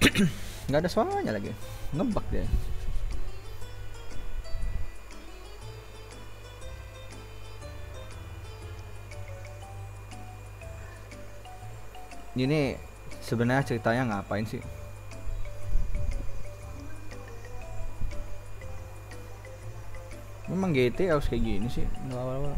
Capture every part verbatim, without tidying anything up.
Nggak ada suaranya lagi, ngebug dia. Ini sebenarnya ceritanya ngapain sih? Memang G T harus kayak gini sih awal-awal.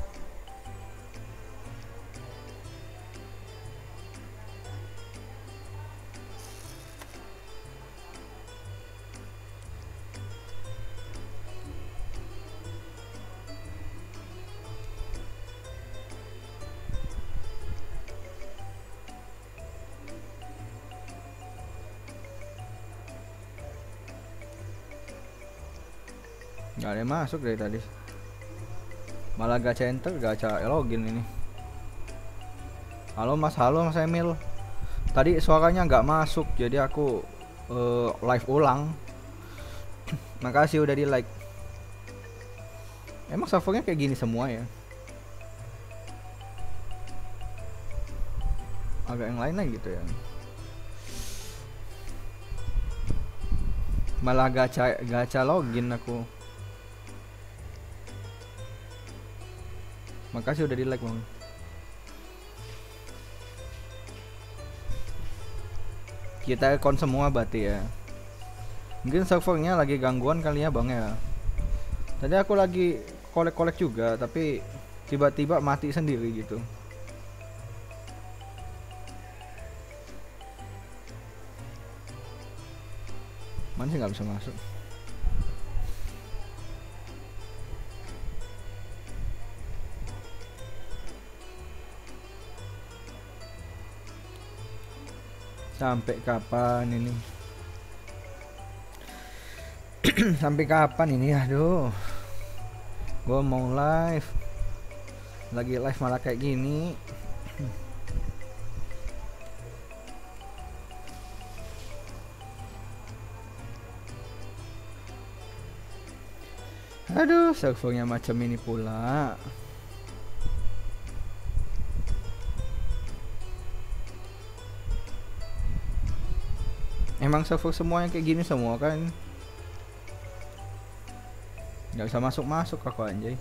Gak ada yang masuk dari tadi. Malah gacha enter, gacha login ini. Halo mas, halo mas Emil. Tadi suaranya nggak masuk, jadi aku uh, live ulang. Makasih udah di like. Emang servernya kayak gini semua ya? Agak yang lain lagi gitu ya. Malah gacha gacha login aku. Makasih udah di like bang. Kita kon semua berarti ya. Mungkin servernya lagi gangguan kali ya bang ya. Tadi aku lagi kolek-kolek juga, tapi tiba-tiba mati sendiri gitu. Mana sih nggak bisa masuk? Sampai kapan ini? Sampai kapan ini? Aduh. Gua mau live. Lagi live malah kayak gini. Aduh, servernya macam ini pula. Emang server semuanya kayak gini semua kan? Gak bisa masuk-masuk aku anjay.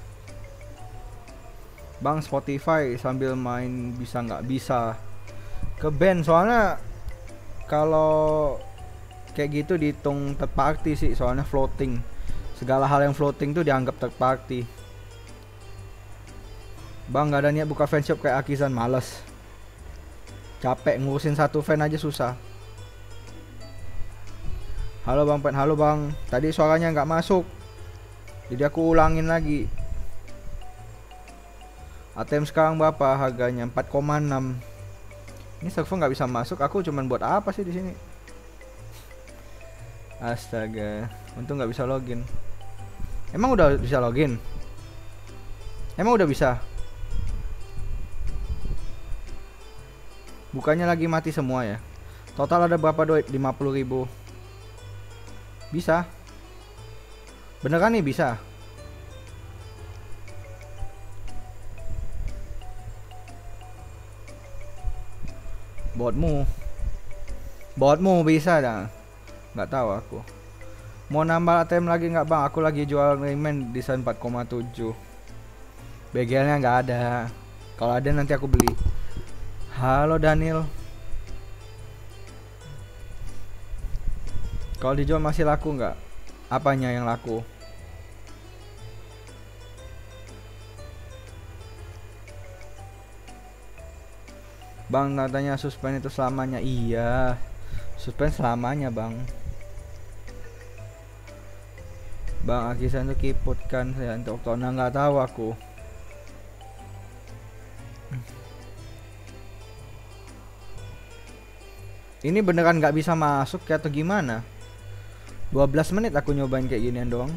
Bang Spotify sambil main bisa nggak bisa ke band, soalnya kalau kayak gitu dihitung third party sih, soalnya floating. Segala hal yang floating tuh dianggap third party. Bang nggak ada niat buka fanshop kayak Akizan, males. Capek ngurusin satu fan aja susah. Halo bang Pen, halo bang. Tadi suaranya nggak masuk, jadi aku ulangin lagi. A T M sekarang berapa harganya? empat koma enam. Ini server nggak bisa masuk. Aku cuman buat apa sih di sini? Astaga, untung nggak bisa login. Emang udah bisa login? Emang udah bisa? Bukannya lagi mati semua ya? Total ada berapa duit? lima puluh ribu. Bisa. Beneran nih bisa. Botmu. Botmu bisa dah. Nggak tahu aku. Mau nambah A T M lagi nggak bang? Aku lagi jual Rayman desain empat koma tujuh. B G L-nya nggak ada. Kalau ada nanti aku beli. Halo Daniel. Kalau dijual masih laku nggak? Apanya yang laku? Bang katanya suspend itu selamanya. Iya, suspend selamanya bang. Bang Akisan tuh kiput kan saya untuk Oktona, nggak tahu aku. Ini beneran nggak bisa masuk kayak atau gimana? dua belas menit aku nyobain kayak ginian doang.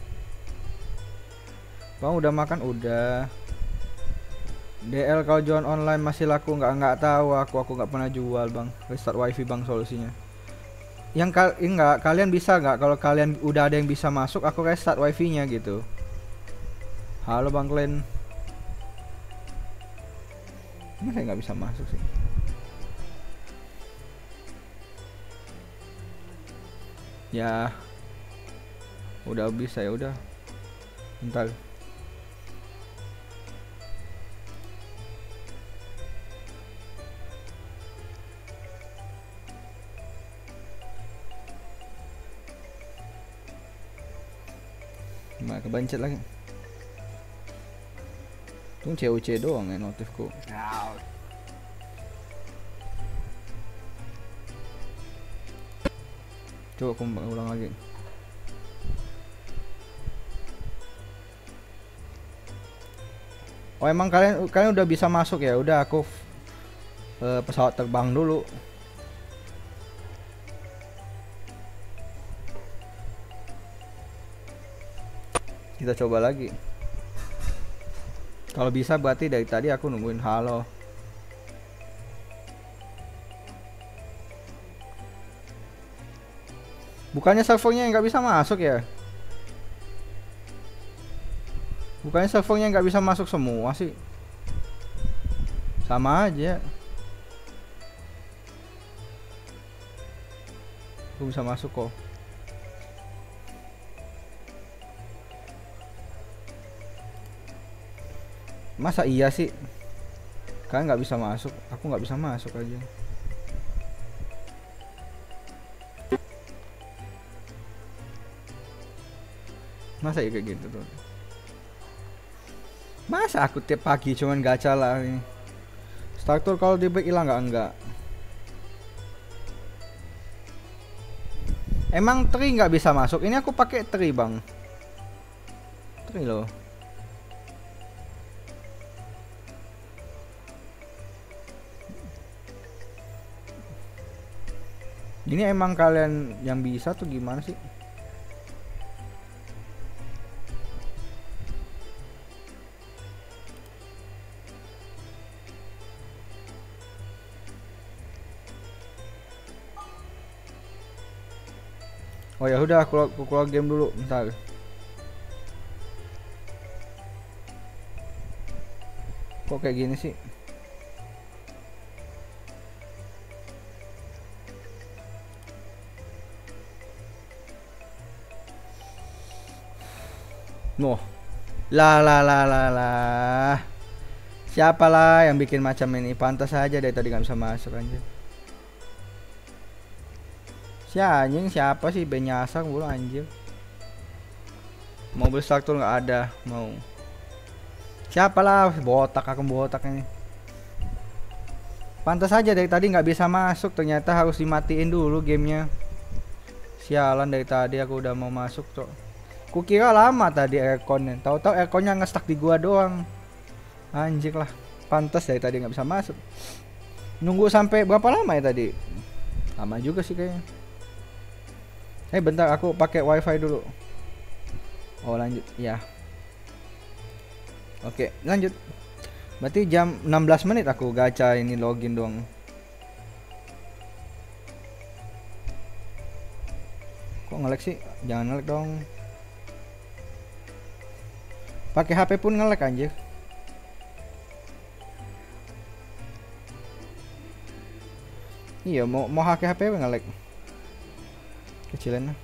Bang udah makan? Udah. D L kalau jual online masih laku nggak? Nggak tahu aku, aku nggak pernah jual bang. Restart wifi bang solusinya. Yang kal enggak, kalian bisa nggak kalau kalian udah ada yang bisa masuk, aku restart wifi nya gitu. Halo bang Glenn. Ini saya nggak bisa masuk sih. Ya, udah bisa ya udah. Bentar. Nah, kebancet lagi. Tuh C O C doang ya notifku. Coba aku ulang lagi. Oh emang kalian kalian udah bisa masuk ya? Udah aku uh, pesawat terbang dulu. Kita coba lagi. Kalau bisa berarti dari tadi aku nungguin halo. Bukannya servernya nggak bisa masuk ya? Bukannya servernya nggak bisa masuk semua sih? Sama aja. Aku bisa masuk kok. Masa iya sih? Kalian nggak bisa masuk, aku nggak bisa masuk aja. Masa ya kayak gitu tuh? Masa aku tiap pagi cuman gacha lah ini. Starter kalau di break hilang nggak enggak? Emang tri nggak bisa masuk? Ini aku pakai tri bang. Tri loh. Ini emang kalian yang bisa tuh gimana sih? Oh ya udah aku, aku keluar game dulu bentar. Kok kayak gini sih? Noh. Lah lah lah lah lah. Siapalah yang bikin macam ini? Pantas aja dari tadi nggak bisa masuk anjir. Si anjing siapa sih benyasar mulu anjir. Mobil starter nggak ada mau. Siapalah botak aku botak ini. Pantas aja dari tadi nggak bisa masuk, ternyata harus dimatiin dulu gamenya. Sialan dari tadi aku udah mau masuk tuh. Kukira lama tadi airconnya, tahu-tahu airconnya nge-stuck di gua doang. Anjir lah, pantas dari tadi nggak bisa masuk. Nunggu sampai berapa lama ya tadi? Lama juga sih kayaknya. Eh bentar aku pakai wifi dulu. Oh lanjut ya. Oke lanjut. Berarti jam enam belas menit aku gacha ini login doang. Kok nge-lag sih? Jangan nge-lag dong. Pakai H P pun nge-lag anjir. Iya mau mau hack H P nge-lag. Kecilin lah.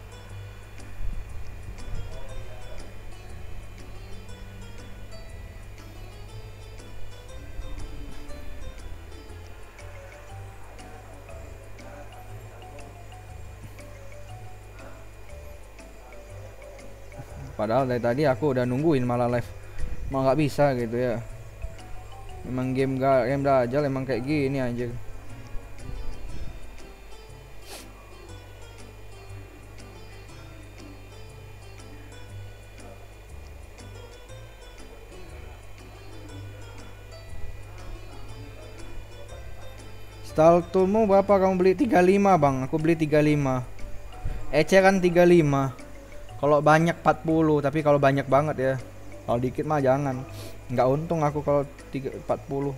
Padahal dari tadi aku udah nungguin malah live malah nggak bisa gitu ya. Emang game gak game dajal emang kayak gini anjir. Startermu berapa kamu beli? Tiga puluh lima bang, aku beli tiga puluh lima. Eceran tiga puluh lima. Kalau banyak empat puluh, tapi kalau banyak banget ya. Kalau dikit mah jangan. Nggak untung aku kalau empat puluh.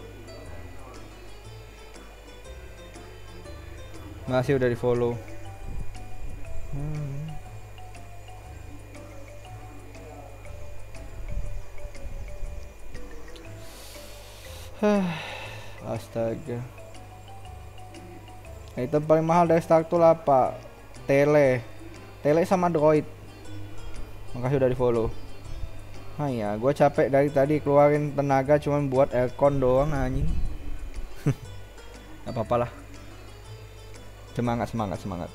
Masih udah di follow. Hah, astaga. Item paling mahal dari Stark Tool apa? Tele. Tele sama droid. Makasih udah di follow. Ah ya, gue capek dari tadi keluarin tenaga cuman buat aircon doang anjing. Gak apa-apa lah. Semangat, semangat, semangat.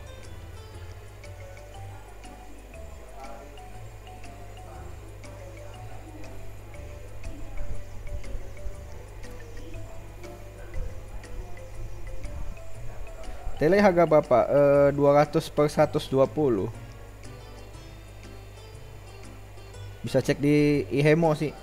Tele harga berapa? Eh, dua ratus per seratus dua puluh. Bisa cek di iHemo sih.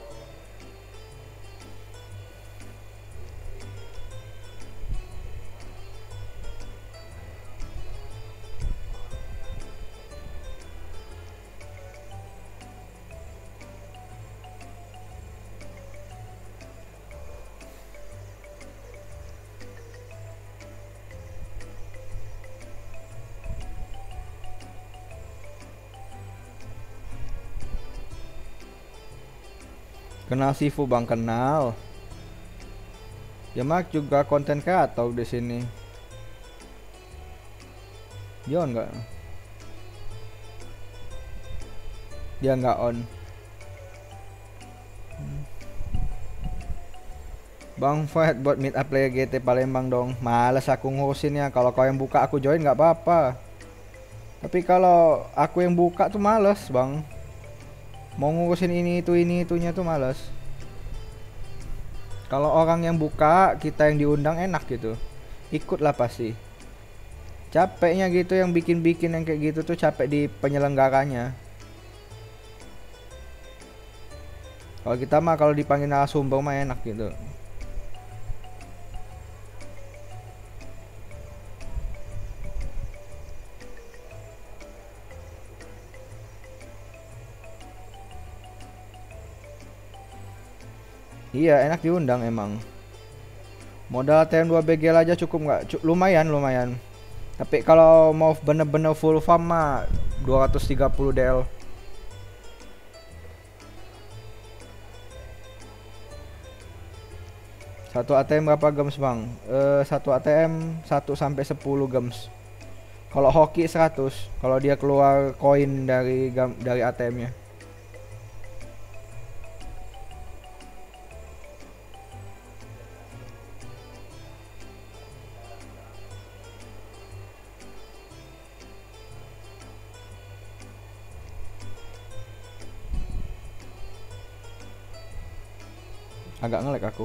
Kenal Sifu bang, kenal. Ya Mark juga konten kreator di sini. Dia on nggak? Dia nggak on. Hmm. Bang Fahd buat meet up player G T Palembang dong. Males aku ngurusinnya. Kalau kau yang buka aku join nggak apa-apa. Tapi kalau aku yang buka tuh males bang. Mau ngurusin ini itu ini itunya tuh males. Kalau orang yang buka, kita yang diundang enak gitu. Ikutlah pasti. Capeknya gitu yang bikin-bikin yang kayak gitu tuh capek di penyelenggaranya. Kalau kita mah kalau dipanggil narasumber mah enak gitu. Iya enak diundang emang. Modal T M dua B G L aja cukup nggak? C lumayan lumayan. Tapi kalau mau bener-bener full farm mah dua ratus tiga puluh D L. Satu A T M berapa gems bang? Eh, satu A T M satu sampai sepuluh gems. Kalau hoki seratus. Kalau dia keluar koin dari dari A T M-nya. Agak nge-lag aku.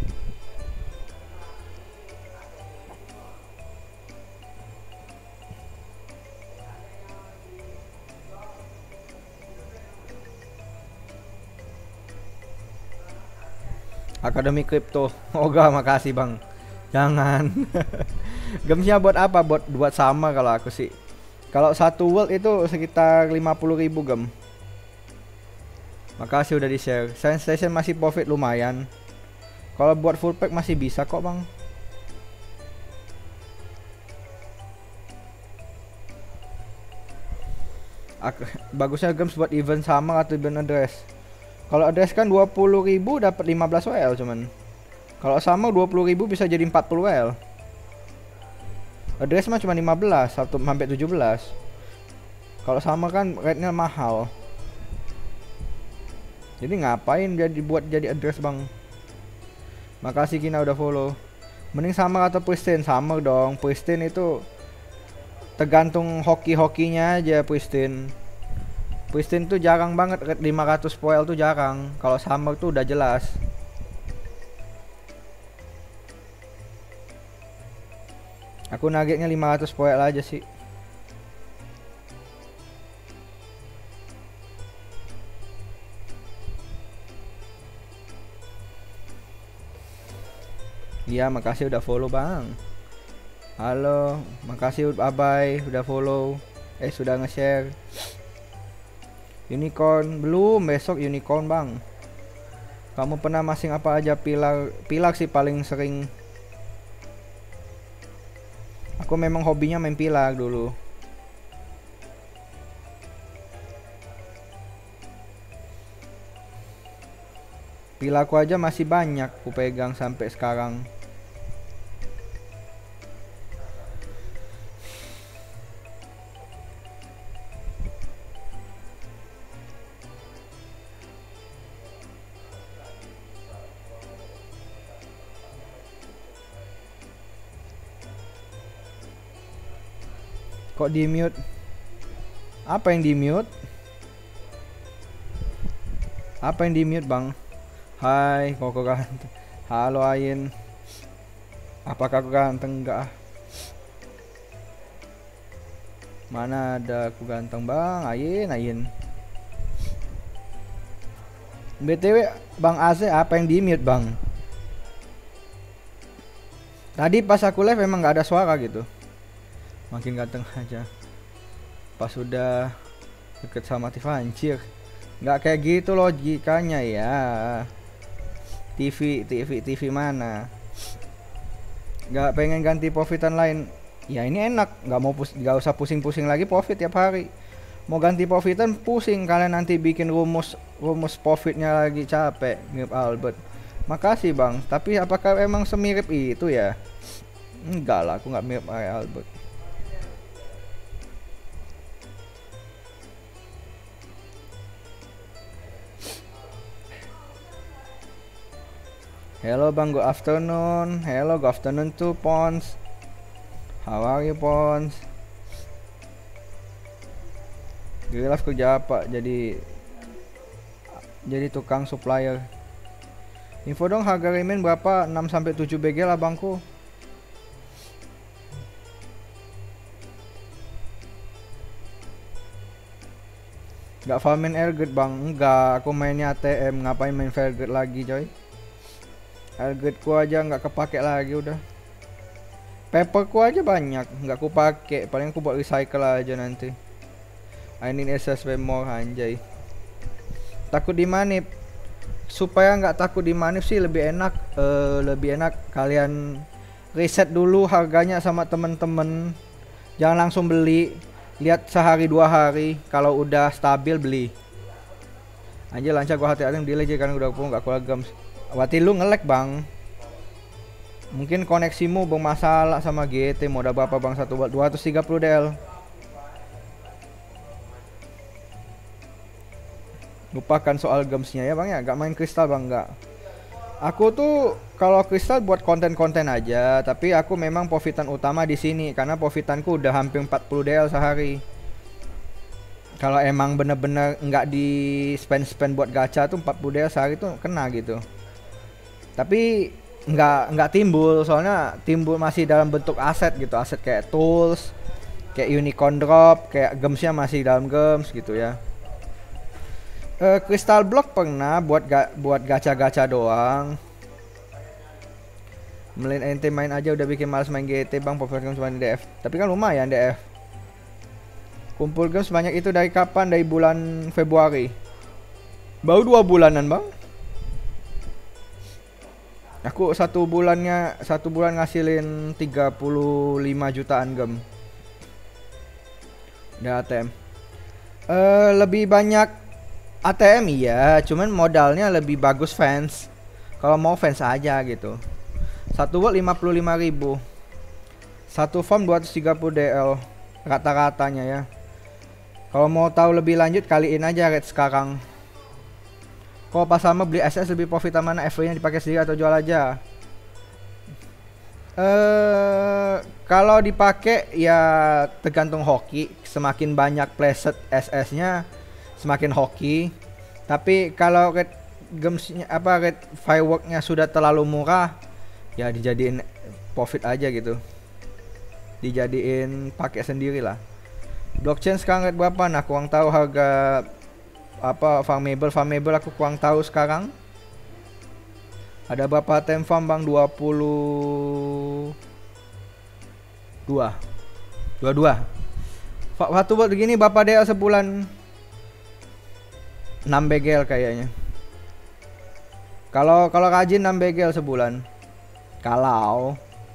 Akademi Kripto. Oga, makasih bang. Jangan. Gemsnya buat apa? Buat buat sama kalau aku sih. Kalau satu world itu sekitar lima puluh ribu gem. Makasih udah di share. Science Station masih profit lumayan. Kalau buat full pack masih bisa kok bang. Aku, bagusnya gems buat event sama atau event address. Kalau address kan dua puluh ribu dapat lima belas W L cuman. Kalau sama dua puluh ribu bisa jadi empat puluh W L. Address mah cuma lima belas sampai tujuh belas. Kalau sama kan rate-nya mahal. Jadi ngapain jadi buat jadi address bang? Makasih Kina udah follow. Mending sama atau pristine? Sama dong. Pristine itu tergantung hoki-hokinya aja. Pristine Pristine tuh jarang banget. Lima ratus poel tuh jarang. Kalau sama tuh udah jelas. Aku nuggetnya lima ratus poel aja sih. Iya, makasih udah follow bang. Halo, makasih Abai udah follow. Eh sudah nge-share. Unicorn belum, besok unicorn bang. Kamu pernah masing apa aja? Pilar, pilar sih paling sering. Aku memang hobinya main pilar dulu. Pilaku aja masih banyak ku pegang sampai sekarang. Kok di mute? Apa yang di mute? Apa yang di mute bang? Hai Koko ganteng. Halo Ayin. Apakah aku ganteng? Enggak. Mana ada aku ganteng bang? Ayin, Ayin. B T W Bang A C apa yang di mute bang? Tadi pas aku live emang nggak ada suara gitu. Makin ganteng aja. Pas sudah deket sama Tifancir. Nggak kayak gitu logikanya ya. T V, T V, T V mana? Nggak pengen ganti profitan lain. Ya ini enak, nggak mau pus nggak usah pusing-pusing lagi profit tiap hari. Mau ganti profitan pusing, kalian nanti bikin rumus rumus profitnya lagi capek. Mirip Albert. Makasih bang, tapi apakah emang semirip itu ya? Enggak lah, aku nggak mirip Albert. Hello bang, good afternoon. Hello, good afternoon to Pons. How are you Pons? Gilaf kerja apa? Jadi jadi tukang supplier. Info dong harga remin berapa? enam sampai tujuh B G lah bangku. Gak farmin Airgate bang? Enggak, aku mainnya A T M. Ngapain main Fairgate lagi coy? Airgate ku aja nggak kepake lagi udah. Paper ku aja banyak, nggak ku pakai. Paling aku buat recycle aja nanti. I need S S W more anjay. Takut dimanip. Supaya nggak takut dimanip sih lebih enak. Uh, lebih enak kalian riset dulu harganya sama temen-temen. Jangan langsung beli. Lihat sehari dua hari. Kalau udah stabil beli. Anjir lancar gua hati-hati delay aja karena udah aku nggak keluar games. Berarti lu nge-lag bang. Mungkin koneksimu bermasalah sama G T. Modal berapa bang? Satu buat dua ratus tiga puluh D L. Lupakan soal gamesnya ya bang ya. Gak main kristal bang, gak. Aku tuh kalau kristal buat konten-konten aja. Tapi aku memang profitan utama di sini karena profitanku udah hampir empat puluh D L sehari. Kalau emang bener-bener nggak di spend-spend buat gacha tuh empat puluh D L sehari tuh kena gitu. Tapi nggak nggak timbul, soalnya timbul masih dalam bentuk aset gitu, aset kayak tools, kayak unicorn drop, kayak gemsnya masih dalam gems gitu ya. E, crystal block pernah buat ga, buat gacha-gacha doang. Melin ente main aja udah bikin males main G T bang, profil games main D F. Tapi kan lumayan D F. Kumpul games banyak itu dari kapan? Dari bulan Februari. Baru dua bulanan bang. Aku satu bulannya satu bulan ngasilin tiga puluh lima jutaan gem. Udah A T M. Uh, lebih banyak A T M iya, cuman modalnya lebih bagus fans. Kalau mau fans aja gitu. Satu buat lima puluh lima ribu. Satu farm dua ratus tiga puluh D L rata-ratanya ya. Kalau mau tahu lebih lanjut kaliin aja rate sekarang. Kalau pas sama beli S S lebih profit mana, F V nya dipakai sendiri atau jual aja? Eh, kalau dipakai ya tergantung hoki. Semakin banyak playset S S-nya, semakin hoki. Tapi kalau rate gamesnya apa rate fireworknya sudah terlalu murah, ya dijadiin profit aja gitu. Dijadiin pakai sendiri lah. Blockchain sekarang rate berapa? Nah, kurang tahu harga apa farmable farmable aku kurang tahu sekarang. Ada berapa tem farm bang? dua puluh dua dua puluh dua. Satu buat begini berapa D L sebulan? enam B G L kayaknya. Kalau kalau rajin enam B G L sebulan. Kalau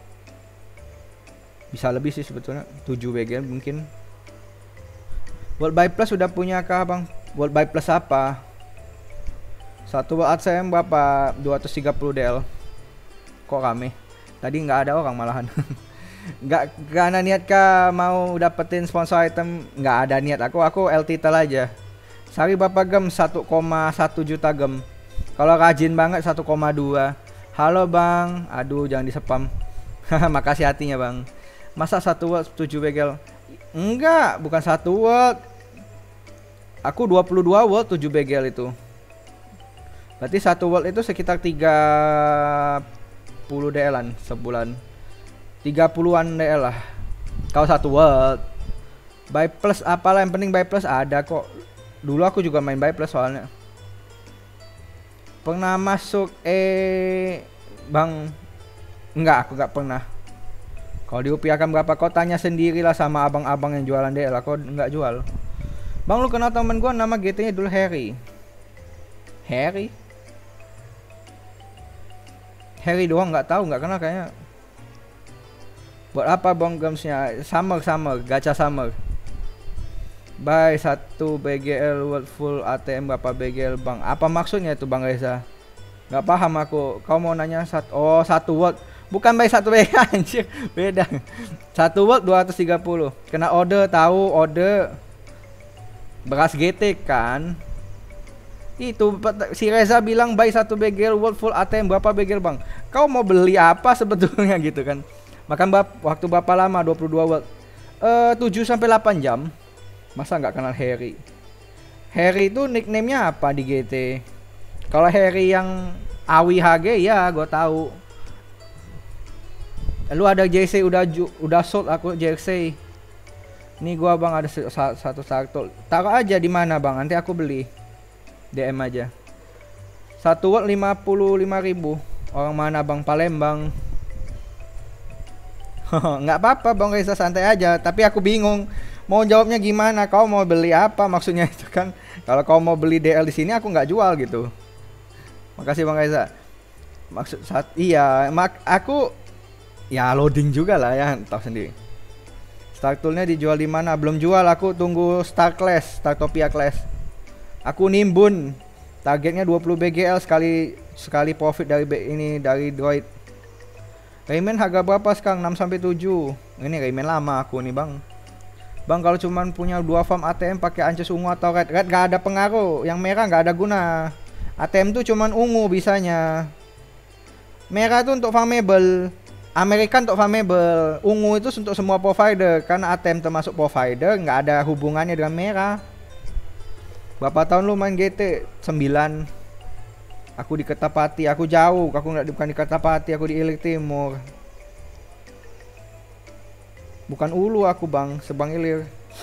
bisa lebih sih sebetulnya, tujuh B G L mungkin. World by Plus sudah punya kah bang? World by Plus apa? Satu A T M berapa? dua ratus tiga puluh D L. Kok rame? Tadi nggak ada orang malahan. Nggak karena niat kah mau dapetin sponsor item, nggak ada niat. Aku aku L title aja. Sari berapa gem? satu koma satu juta gem. Kalau rajin banget satu koma dua. Halo bang, aduh jangan di-spam. Makasih hatinya bang. Masa satu world tujuh begel? Enggak, bukan satu world. Aku dua puluh dua world tujuh begel itu. Berarti satu world itu sekitar tiga puluh D L-an sebulan. tiga puluhan D L lah. Kalau satu world. Buy plus apalah, yang penting buy plus ada kok. Dulu aku juga main buy plus soalnya. Pernah masuk eh bang? Enggak, aku enggak pernah. Kalau diupiakan berapa kau tanya sendirilah sama abang-abang yang jualan D L. Aku enggak jual. Bang, lu kenal temen gua nama G T-nya dulu Harry. Harry? Harry doang, nggak tahu, nggak kenal kayaknya. Buat apa bang gamesnya? Summer summer, gacha summer. Buy satu B G L world full A T M berapa B G L bang? Apa maksudnya itu bang Reza? Nggak paham aku. Kau mau nanya satu? Oh satu world, bukan buy satu B G L anjir, beda. Satu world dua ratus tiga puluh. Kena order, tahu order beras G T kan? Itu si Reza bilang buy satu B G L world full A T M berapa B G L bang? Kau mau beli apa sebetulnya gitu kan? Makan bap waktu berapa lama? dua puluh dua world. Eh tujuh sampai delapan jam. Masa nggak kenal Harry? Harry itu nickname-nya apa di G T? Kalau Harry yang Awi H G ya gue tahu. Lu ada jersey udah ju udah sold aku jersey. Ini gua bang ada satu satu. Taruh aja di mana bang? Nanti aku beli. D M aja. Satu watt lima puluh lima ribu. Orang mana bang? Palembang. Nggak apa-apa bang Reza, santai aja. Tapi aku bingung mau jawabnya gimana. Kau mau beli apa maksudnya itu kan? Kalau kau mau beli D L di sini aku nggak jual gitu. Makasih bang Reza. Maksud saat iya mak aku ya loading juga lah ya, tahu sendiri. Start toolnya dijual di mana? Belum jual, aku tunggu Star Class, Startopia Class. Aku nimbun. Targetnya dua puluh B G L sekali sekali profit dari ini dari Droid. Rayman harga berapa sekarang? enam sampai tujuh. Ini Rayman lama aku nih, Bang. Bang, kalau cuman punya dua farm A T M pakai Ances ungu atau red, red gak ada pengaruh. Yang merah gak ada guna. A T M tuh cuman ungu bisanya. Merah tuh untuk farmable. American untuk farmable. Ungu itu untuk semua provider. Karena A T M termasuk provider, nggak ada hubungannya dengan merah. Berapa tahun lu main G T? sembilan. Aku di Kertapati, aku jauh. Aku nggak bukan di Kertapati, aku di Ilir Timur. Bukan Ulu aku bang, Sebang Ilir.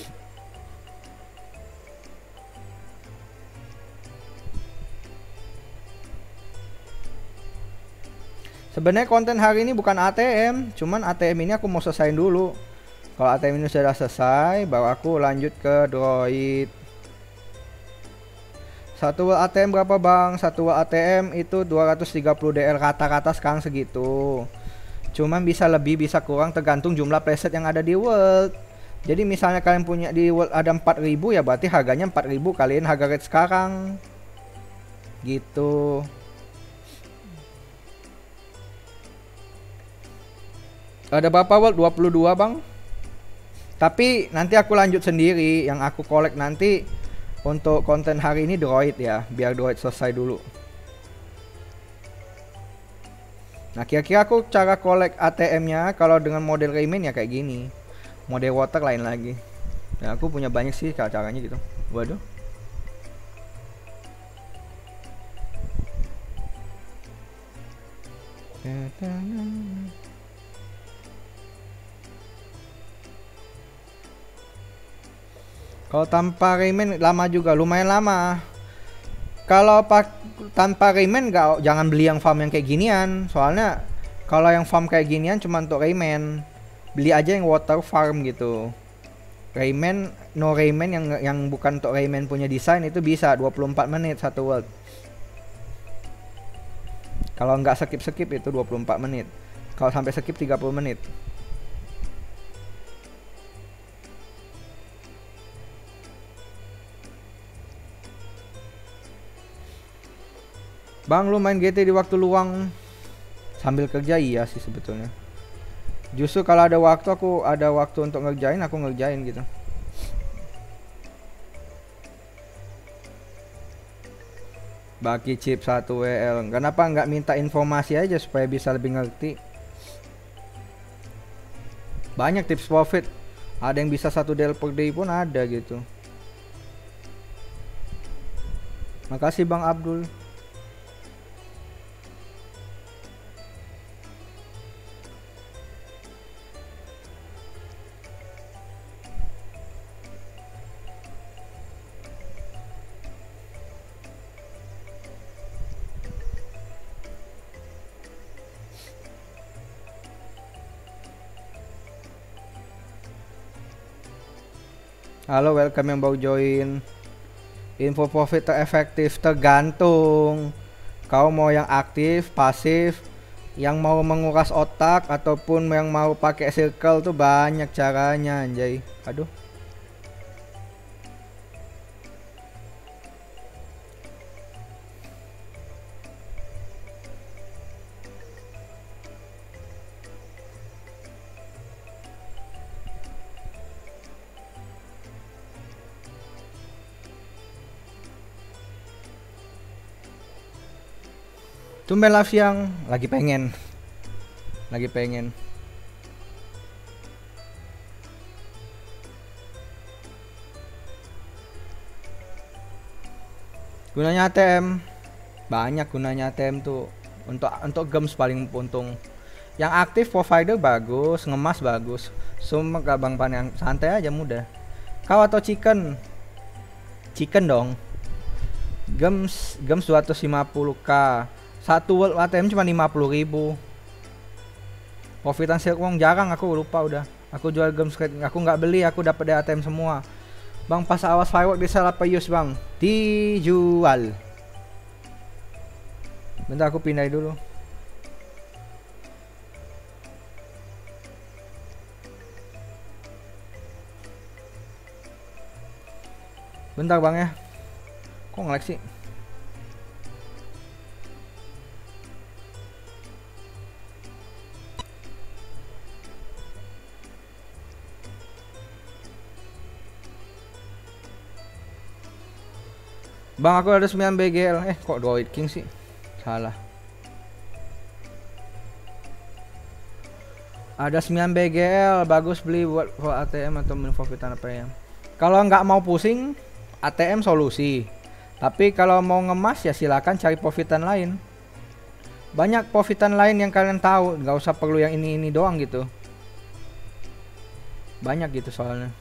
Sebenarnya konten hari ini bukan A T M, cuman A T M ini aku mau selesaiin dulu. Kalau A T M ini sudah selesai, baru aku lanjut ke Droid. Satu A T M berapa bang? Satu A T M itu dua ratus tiga puluh D L, rata-rata sekarang segitu. Cuman bisa lebih, bisa kurang tergantung jumlah preset yang ada di world. Jadi misalnya kalian punya di world ada empat ribu, ya berarti harganya empat ribu kalian harga rate sekarang. Gitu. Ada berapa world? dua puluh dua bang. Tapi nanti aku lanjut sendiri. Yang aku collect nanti untuk konten hari ini Droid ya. Biar Droid selesai dulu. Nah kira-kira aku cara collect A T M nya kalau dengan model Rayman ya kayak gini. Model water lain lagi. Nah aku punya banyak sih cara-caranya gitu. Waduh. Kalau tanpa Rayman lama juga, lumayan lama. Kalau pak tanpa Rayman nggak, jangan beli yang farm yang kayak ginian. Soalnya kalau yang farm kayak ginian cuma untuk Rayman. Beli aja yang water farm gitu. Rayman, no Rayman yang yang bukan untuk Rayman punya desain itu bisa dua puluh empat menit satu world. Kalau nggak skip-skip itu dua puluh empat menit. Kalau sampai skip tiga puluh menit. Bang, lu main G T di waktu luang sambil kerja? Iya sih sebetulnya. Justru kalau ada waktu, aku ada waktu untuk ngerjain, aku ngerjain gitu. Bagi chip satu W L. Kenapa nggak minta informasi aja supaya bisa lebih ngerti? Banyak tips profit. Ada yang bisa satu D L per day pun ada gitu. Makasih Bang Abdul. Halo, welcome yang baru join. Info profit terefektif tergantung kau mau yang aktif, pasif, yang mau menguras otak ataupun yang mau pakai circle tuh banyak caranya anjay. Aduh. Tumben live siang, lagi pengen. Lagi pengen. Gunanya A T M. Banyak gunanya A T M tuh. Untuk untuk games paling untung. Yang aktif provider bagus, ngemas bagus. Semua gabang pan yang santai aja mudah. Kau atau chicken? Chicken dong. Games games dua ratus lima puluh K. Satu world A T M cuma lima puluh ribu. Profitan Silkwong jarang, aku lupa udah. Aku jual games, aku nggak beli, aku dapat dari A T M semua. Bang, pas awas firework di sell apa use bang? Dijual. Bentar aku pindah dulu. Bentar bang ya. Kok nge-lag sih? Bang, aku ada sembilan B G L. Eh, kok Droid King sih? Salah. Ada sembilan B G L, bagus beli buat A T M atau profitan apa ya. Kalau nggak mau pusing, A T M solusi. Tapi kalau mau ngemas ya silakan cari profitan lain. Banyak profitan lain yang kalian tahu, nggak usah perlu yang ini-ini doang gitu. Banyak gitu soalnya.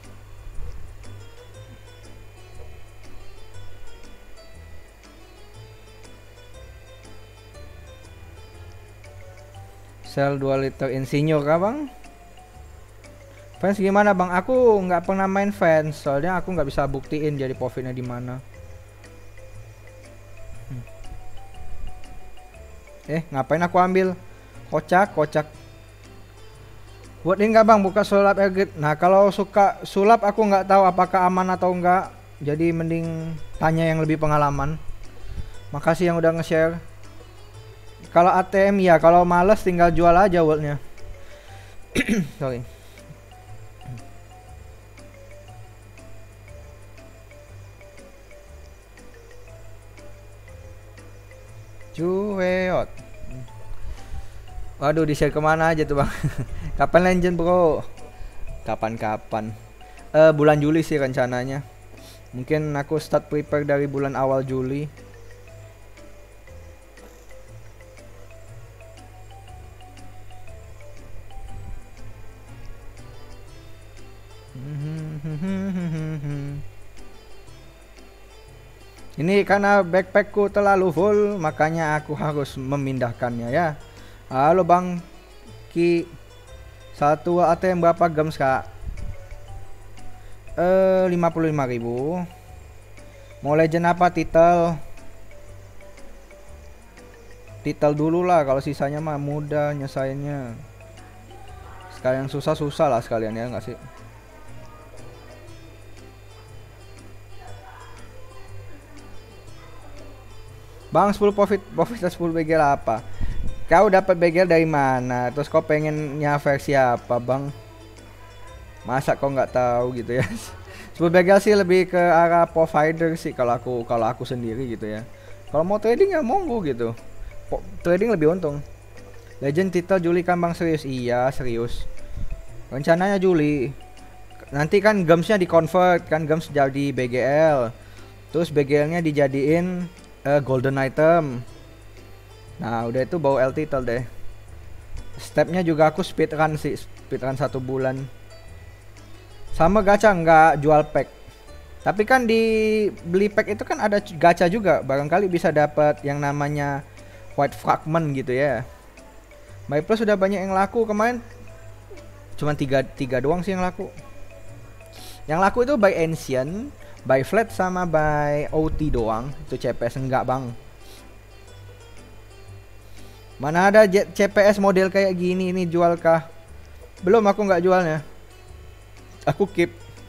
Sel dua liter insinyur kah bang? Fans gimana bang? Aku nggak pernah main fans, soalnya aku nggak bisa buktiin jadi profitnya di mana. Hmm. Eh, ngapain aku ambil? Kocak, kocak. Buat ini nggak bang, buka sulap Ergit. Nah kalau suka sulap aku nggak tahu apakah aman atau enggak. Jadi mending tanya yang lebih pengalaman. Makasih yang udah nge-share. Kalau A T M ya, kalau males tinggal jual aja worldnya. Sorry. Cueot. Waduh, di share kemana aja tuh bang? Kapan Legend bro? Kapan-kapan? Eh bulan Juli sih rencananya. Mungkin aku start prepare dari bulan awal Juli. Ini karena backpackku terlalu full, makanya aku harus memindahkannya ya. Halo bang Ki, satu A T M berapa games kak? Eh lima puluh lima ribu. Mau legend apa titel? Titel dulu lah, kalau sisanya mah mudah nyesainnya. Sekalian susah-susah lah sekalian ya nggak sih? Bang, sepuluh profit profit sepuluh B G L apa? Kau dapat B G L dari mana? Terus kau pengennya versi apa, Bang? Masa kau nggak tahu gitu ya? sepuluh B G L sih lebih ke arah provider sih kalau aku kalau aku sendiri gitu ya. Kalau mau trading ya monggo gitu. Po trading lebih untung. Legend title Juli kan Bang, serius? Iya, serius. Rencananya Juli. Nanti kan gemsnya di convert kan, gems jadi B G L. Terus B G L-nya dijadiin uh, golden item. Nah, udah itu bawa L title deh. Stepnya juga aku speedrun sih, speedrun satu bulan. Sama gacha nggak jual pack. Tapi kan di beli pack itu kan ada gacha juga, barangkali bisa dapat yang namanya white fragment gitu ya. My Plus sudah banyak yang laku kemarin. Cuman tiga, tiga doang sih yang laku. Yang laku itu by Ancient, by Flat sama by O T doang. Itu C P S enggak, Bang. Mana ada C P S model kayak gini ini jual kah? Belum, aku nggak jualnya. Aku keep.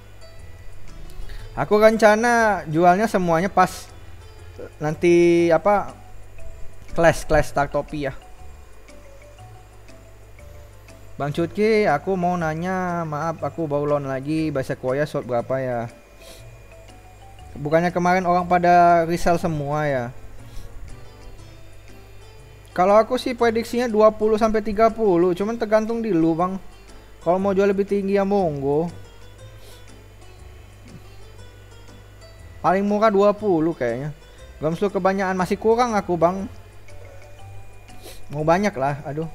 Aku rencana jualnya semuanya pas nanti apa clash clash Startopia. Bang Cutki, aku mau nanya, maaf aku baulon lagi, bahasa Koya short berapa ya? Bukannya kemarin orang pada resell semua ya? Kalau aku sih prediksinya dua puluh sampai tiga puluh, cuman tergantung di lu, Bang. Kalau mau jual lebih tinggi ya monggo. Paling murah dua puluh kayaknya. Gams lu kebanyakan, masih kurang aku, Bang. Mau banyak lah, aduh.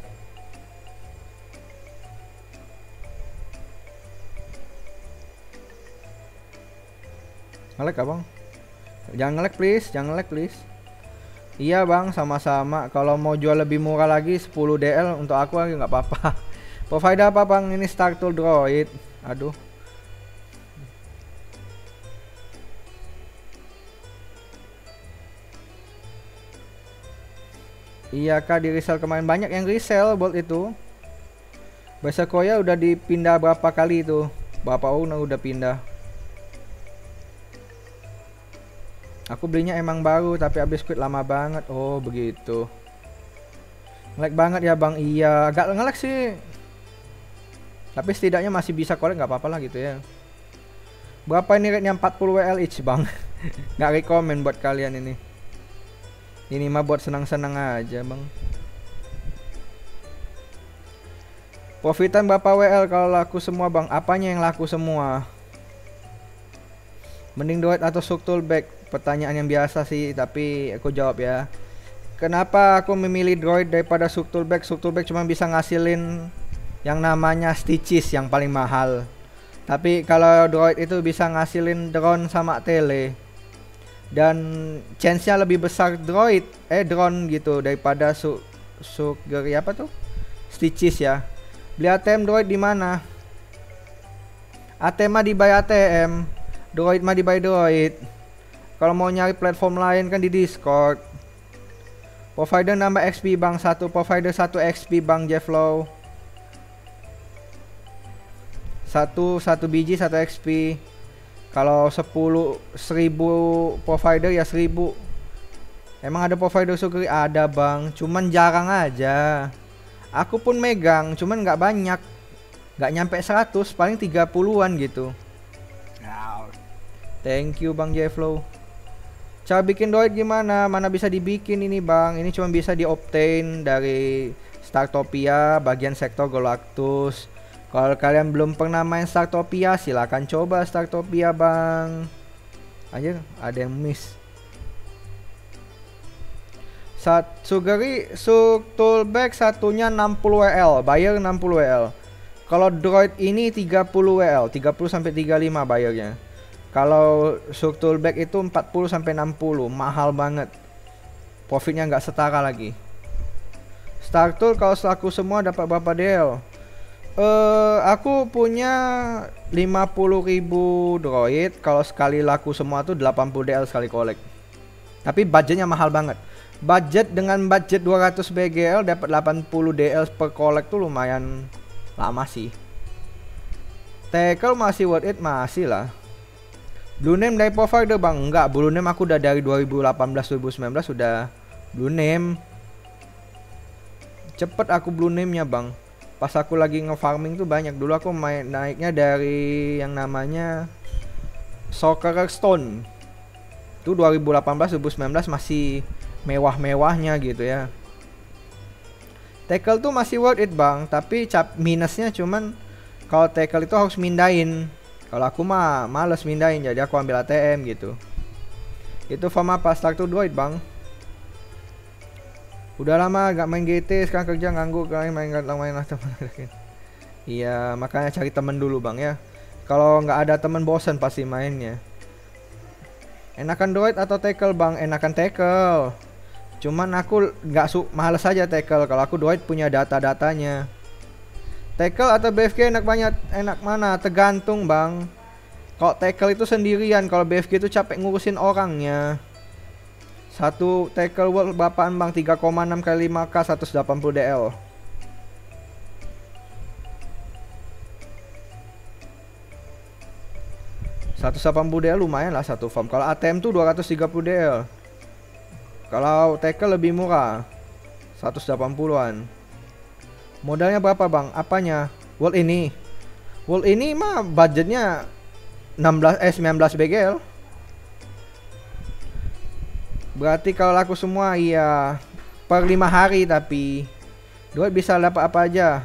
Nge-lag Bang? Jangan nge-lag please, jangan nge-lag please. Iya Bang, sama-sama. Kalau mau jual lebih murah lagi sepuluh D L untuk aku lagi nggak apa-apa. Provider apa Bang? Ini Startool Droid. Aduh. Iya kak, di resell kemarin banyak yang resell buat itu. Bahasa Koya udah dipindah berapa kali itu? Berapa owner udah pindah? Aku belinya emang baru tapi habis quit lama banget. Oh begitu. Nge-lag banget ya Bang. Iya, agak nge-lag sih. Tapi setidaknya masih bisa collect, nggak apa-apa lah gitu ya. Berapa ini rate-nya? empat puluh W L each Bang. Nggak rekomen buat kalian ini. Ini mah buat senang-senang aja Bang. Profitan berapa W L kalau laku semua Bang? Apanya yang laku semua? Mending Droid atau Struktur Back? Pertanyaan yang biasa sih, tapi aku jawab ya. Kenapa aku memilih Droid daripada Struktur Back? Struktur Back cuma bisa ngasilin yang namanya Stitches yang paling mahal. Tapi kalau Droid itu bisa ngasilin drone sama tele. Dan chance-nya lebih besar Droid, eh drone gitu daripada su Sugeri apa tuh? Stitches ya. Beli A T M Droid di mana? A T M mah di buy A T M, Droid mah di buy Droid. Kalau mau nyari platform lain kan di Discord. Provider nambah X P Bang, satu provider satu X P Bang Jefflow. Satu satu biji satu X P. Kalau sepuluh seribu provider ya seribu. Emang ada provider Sugeri? Ada Bang, cuman jarang aja. Aku pun megang, cuman nggak banyak. Nggak nyampe seratus, paling tiga puluhan gitu. Thank you Bang Jefflow. Cara bikin Droid gimana? Mana bisa dibikin ini Bang? Ini cuma bisa di-obtain dari Startopia bagian sektor Galactus. Kalau kalian belum pernah main Startopia, silahkan coba Startopia Bang. Aja ada yang miss. Sugeri Struktur Back satunya enam puluh W L, bayar enam puluh W L. Kalau Droid ini tiga puluh W L, tiga puluh sampai tiga puluh lima bayarnya. Kalau Struktur Back itu empat puluh sampai enam puluh, mahal banget. Profitnya nggak setara lagi. Startool kalau selaku semua dapat berapa D L? Uh, aku punya lima puluh ribu Droid, kalau sekali laku semua tuh delapan puluh D L sekali collect. Tapi budgetnya mahal banget. Budget dengan budget dua ratus B G L dapat delapan puluh D L per collect tuh lumayan lama sih. Tackle masih worth it, masih lah. Blue name dari provider Bang? Enggak, blue name aku udah dari dua ribu delapan belas dua ribu sembilan belas sudah Blue name. Cepet aku blue name-nya bang. Pas aku lagi nge-farming tuh banyak. Dulu aku main naiknya dari yang namanya Soccer Stone. Itu dua ribu delapan belas dua ribu sembilan belas masih mewah-mewahnya gitu ya. Tackle tuh masih worth it bang, tapi cap minusnya cuman kalau tackle itu harus mindahin. Kalau aku mah males mindahin, jadi aku ambil A T M gitu. Itu farm apa? Start to Droid bang. Udah lama gak main G T, sekarang kerja nganggur, kalian main gak main lah teman. Iya, makanya cari temen dulu bang ya. Kalau nggak ada temen bosen pasti mainnya. Enakan Droid atau tackle bang? Enakan tackle. Cuman aku nggak su males aja tackle. Kalau aku Droid punya data-datanya. Tackle atau B F K enak banyak, enak mana? Tergantung bang. Kalau tackle itu sendirian, kalau B F K itu capek ngurusin orangnya. Satu tackle world berapaan bang? tiga koma enam kali lima K seratus delapan puluh D L. seratus delapan puluh D L lumayan lah satu farm. Kalau A T M tuh dua ratus tiga puluh D L. Kalau tackle lebih murah, seratus delapan puluhan. Modalnya berapa bang? Apanya? World ini. World ini mah budgetnya enam belas eh sembilan belas B G L. Berarti kalau laku semua iya per lima hari, tapi duit bisa dapat apa aja.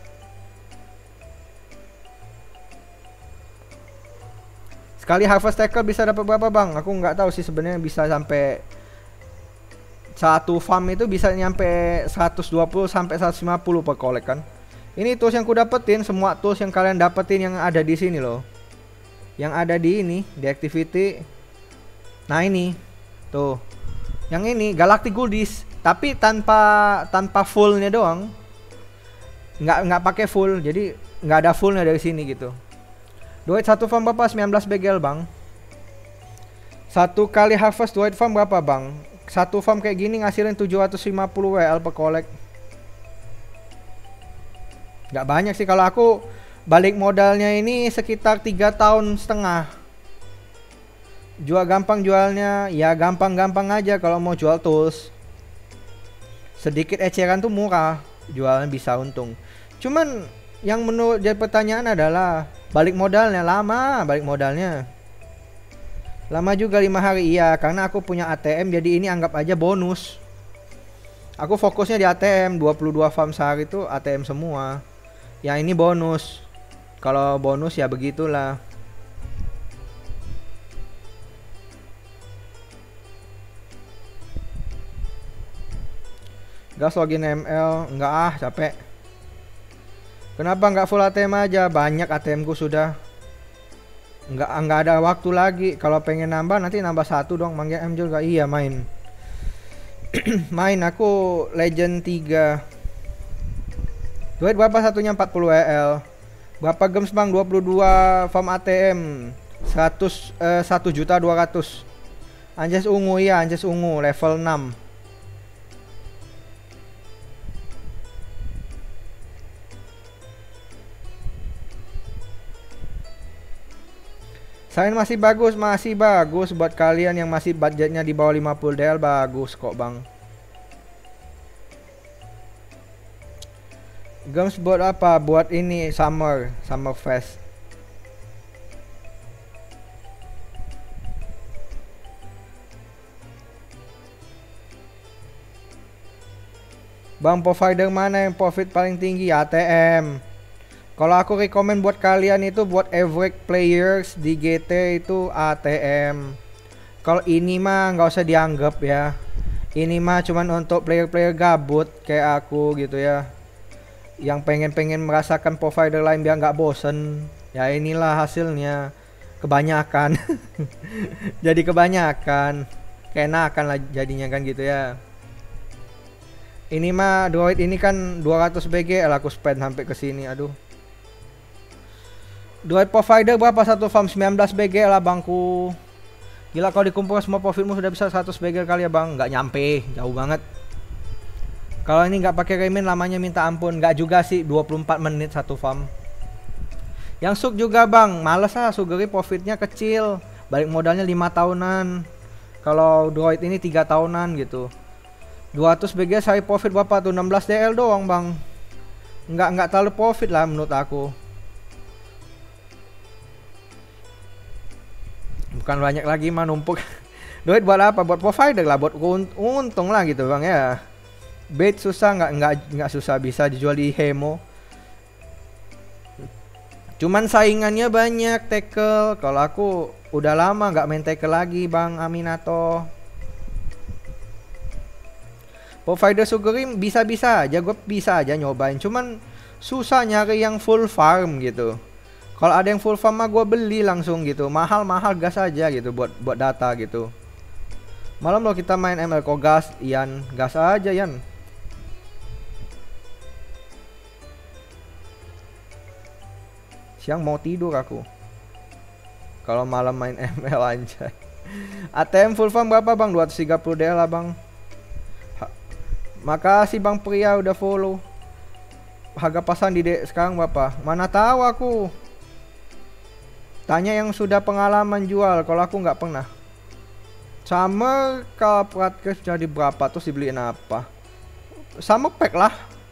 Sekali harvest tackle bisa dapat berapa bang? Aku nggak tahu sih sebenarnya, bisa sampai satu farm itu bisa nyampe seratus dua puluh sampai seratus lima puluh per collect kan. Ini tools yang ku dapetin, semua tools yang kalian dapetin yang ada di sini loh. Yang ada di ini, di activity. Nah ini, tuh. Yang ini Galactic Goodies, tapi tanpa tanpa fullnya doang. Nggak nggak pakai full, jadi nggak ada fullnya dari sini gitu. Duit satu farm berapa? sembilan belas B G L bang. Satu kali harvest duit farm berapa bang? Satu farm kayak gini ngasilin tujuh ratus lima puluh W L per collect. Gak banyak sih, kalau aku balik modalnya ini sekitar tiga tahun setengah. Jual gampang jualnya, ya gampang-gampang aja kalau mau jual tools. Sedikit eceran tuh murah, jualan bisa untung. Cuman yang menurut jadi pertanyaan adalah balik modalnya lama, balik modalnya. Lama juga lima hari, iya karena aku punya A T M, jadi ini anggap aja bonus. Aku fokusnya di A T M, dua puluh dua farm sehari itu A T M semua. Yang ini bonus. Kalau bonus ya begitulah. Gas login M L, enggak ah capek. Kenapa nggak full A T M aja? Banyak A T M ku sudah. Nggak nggak ada waktu lagi. Kalau pengen nambah nanti nambah satu dong. Manggil M juga. Iya main. Main aku Legend tiga. Duit berapa satunya? empat puluh W L. Berapa gems bang? dua puluh dua farm A T M. seratus eh, satu juta dua ratus. Anjas ungu ya, Anjas ungu level enam. Sain masih bagus, masih bagus buat kalian yang masih budgetnya di bawah lima puluh D L, bagus kok bang. Games buat apa? Buat ini Summer, Summer Fest. Bang, provider mana yang profit paling tinggi? A T M. Kalau aku rekomen buat kalian itu buat average players di G T itu A T M. Kalau ini mah nggak usah dianggap ya. Ini mah cuman untuk player-player gabut kayak aku gitu ya. Yang pengen-pengen merasakan provider lain biar nggak bosen. Ya inilah hasilnya. Kebanyakan. Jadi kebanyakan. Keenakan lah jadinya kan gitu ya. Ini mah Droid ini kan dua ratus B G L aku spend sampai ke sini, aduh. Droid provider berapa satu farm? sembilan belas B G L lah bangku. Gila kalau dikumpulkan semua profitmu sudah bisa seratus B G L kali ya bang. Nggak nyampe, jauh banget. Kalau ini nggak pakai remin lamanya minta ampun. Nggak juga sih, dua puluh empat menit satu farm. Yang suk juga bang, males lah, sugeri profitnya kecil. Balik modalnya lima tahunan. Kalau Droid ini tiga tahunan gitu. dua ratus B G saya profit berapa tuh? enam belas D L doang bang. Nggak nggak terlalu profit lah menurut aku. Bukan banyak lagi mah numpuk. Duit buat apa? Buat provider lah, buat untung lah gitu bang ya. Bait susah nggak nggak nggak susah, bisa dijual di Hemo. Cuman saingannya banyak tackle. Kalau aku udah lama nggak main tackle lagi bang Aminato. Provider Sugarim bisa-bisa aja, gue bisa aja nyobain. Cuman susah nyari yang full farm gitu. Kalau ada yang full farm mah gue beli langsung gitu. Mahal-mahal gas aja gitu buat buat data gitu. Malam lo kita main M L kok gas, Ian. Gas aja Ian. Siang mau tidur aku. Kalau malam main M L anjay. A T M full farm berapa bang? dua ratus tiga puluh D L lah bang. Ha, makasih bang Pria udah follow. Harga pasang di D sekarang berapa? Mana tahu aku. Tanya yang sudah pengalaman jual. Kalau aku nggak pernah. Sama kalau podcast jadi berapa terus dibeliin apa? Sama pack lah.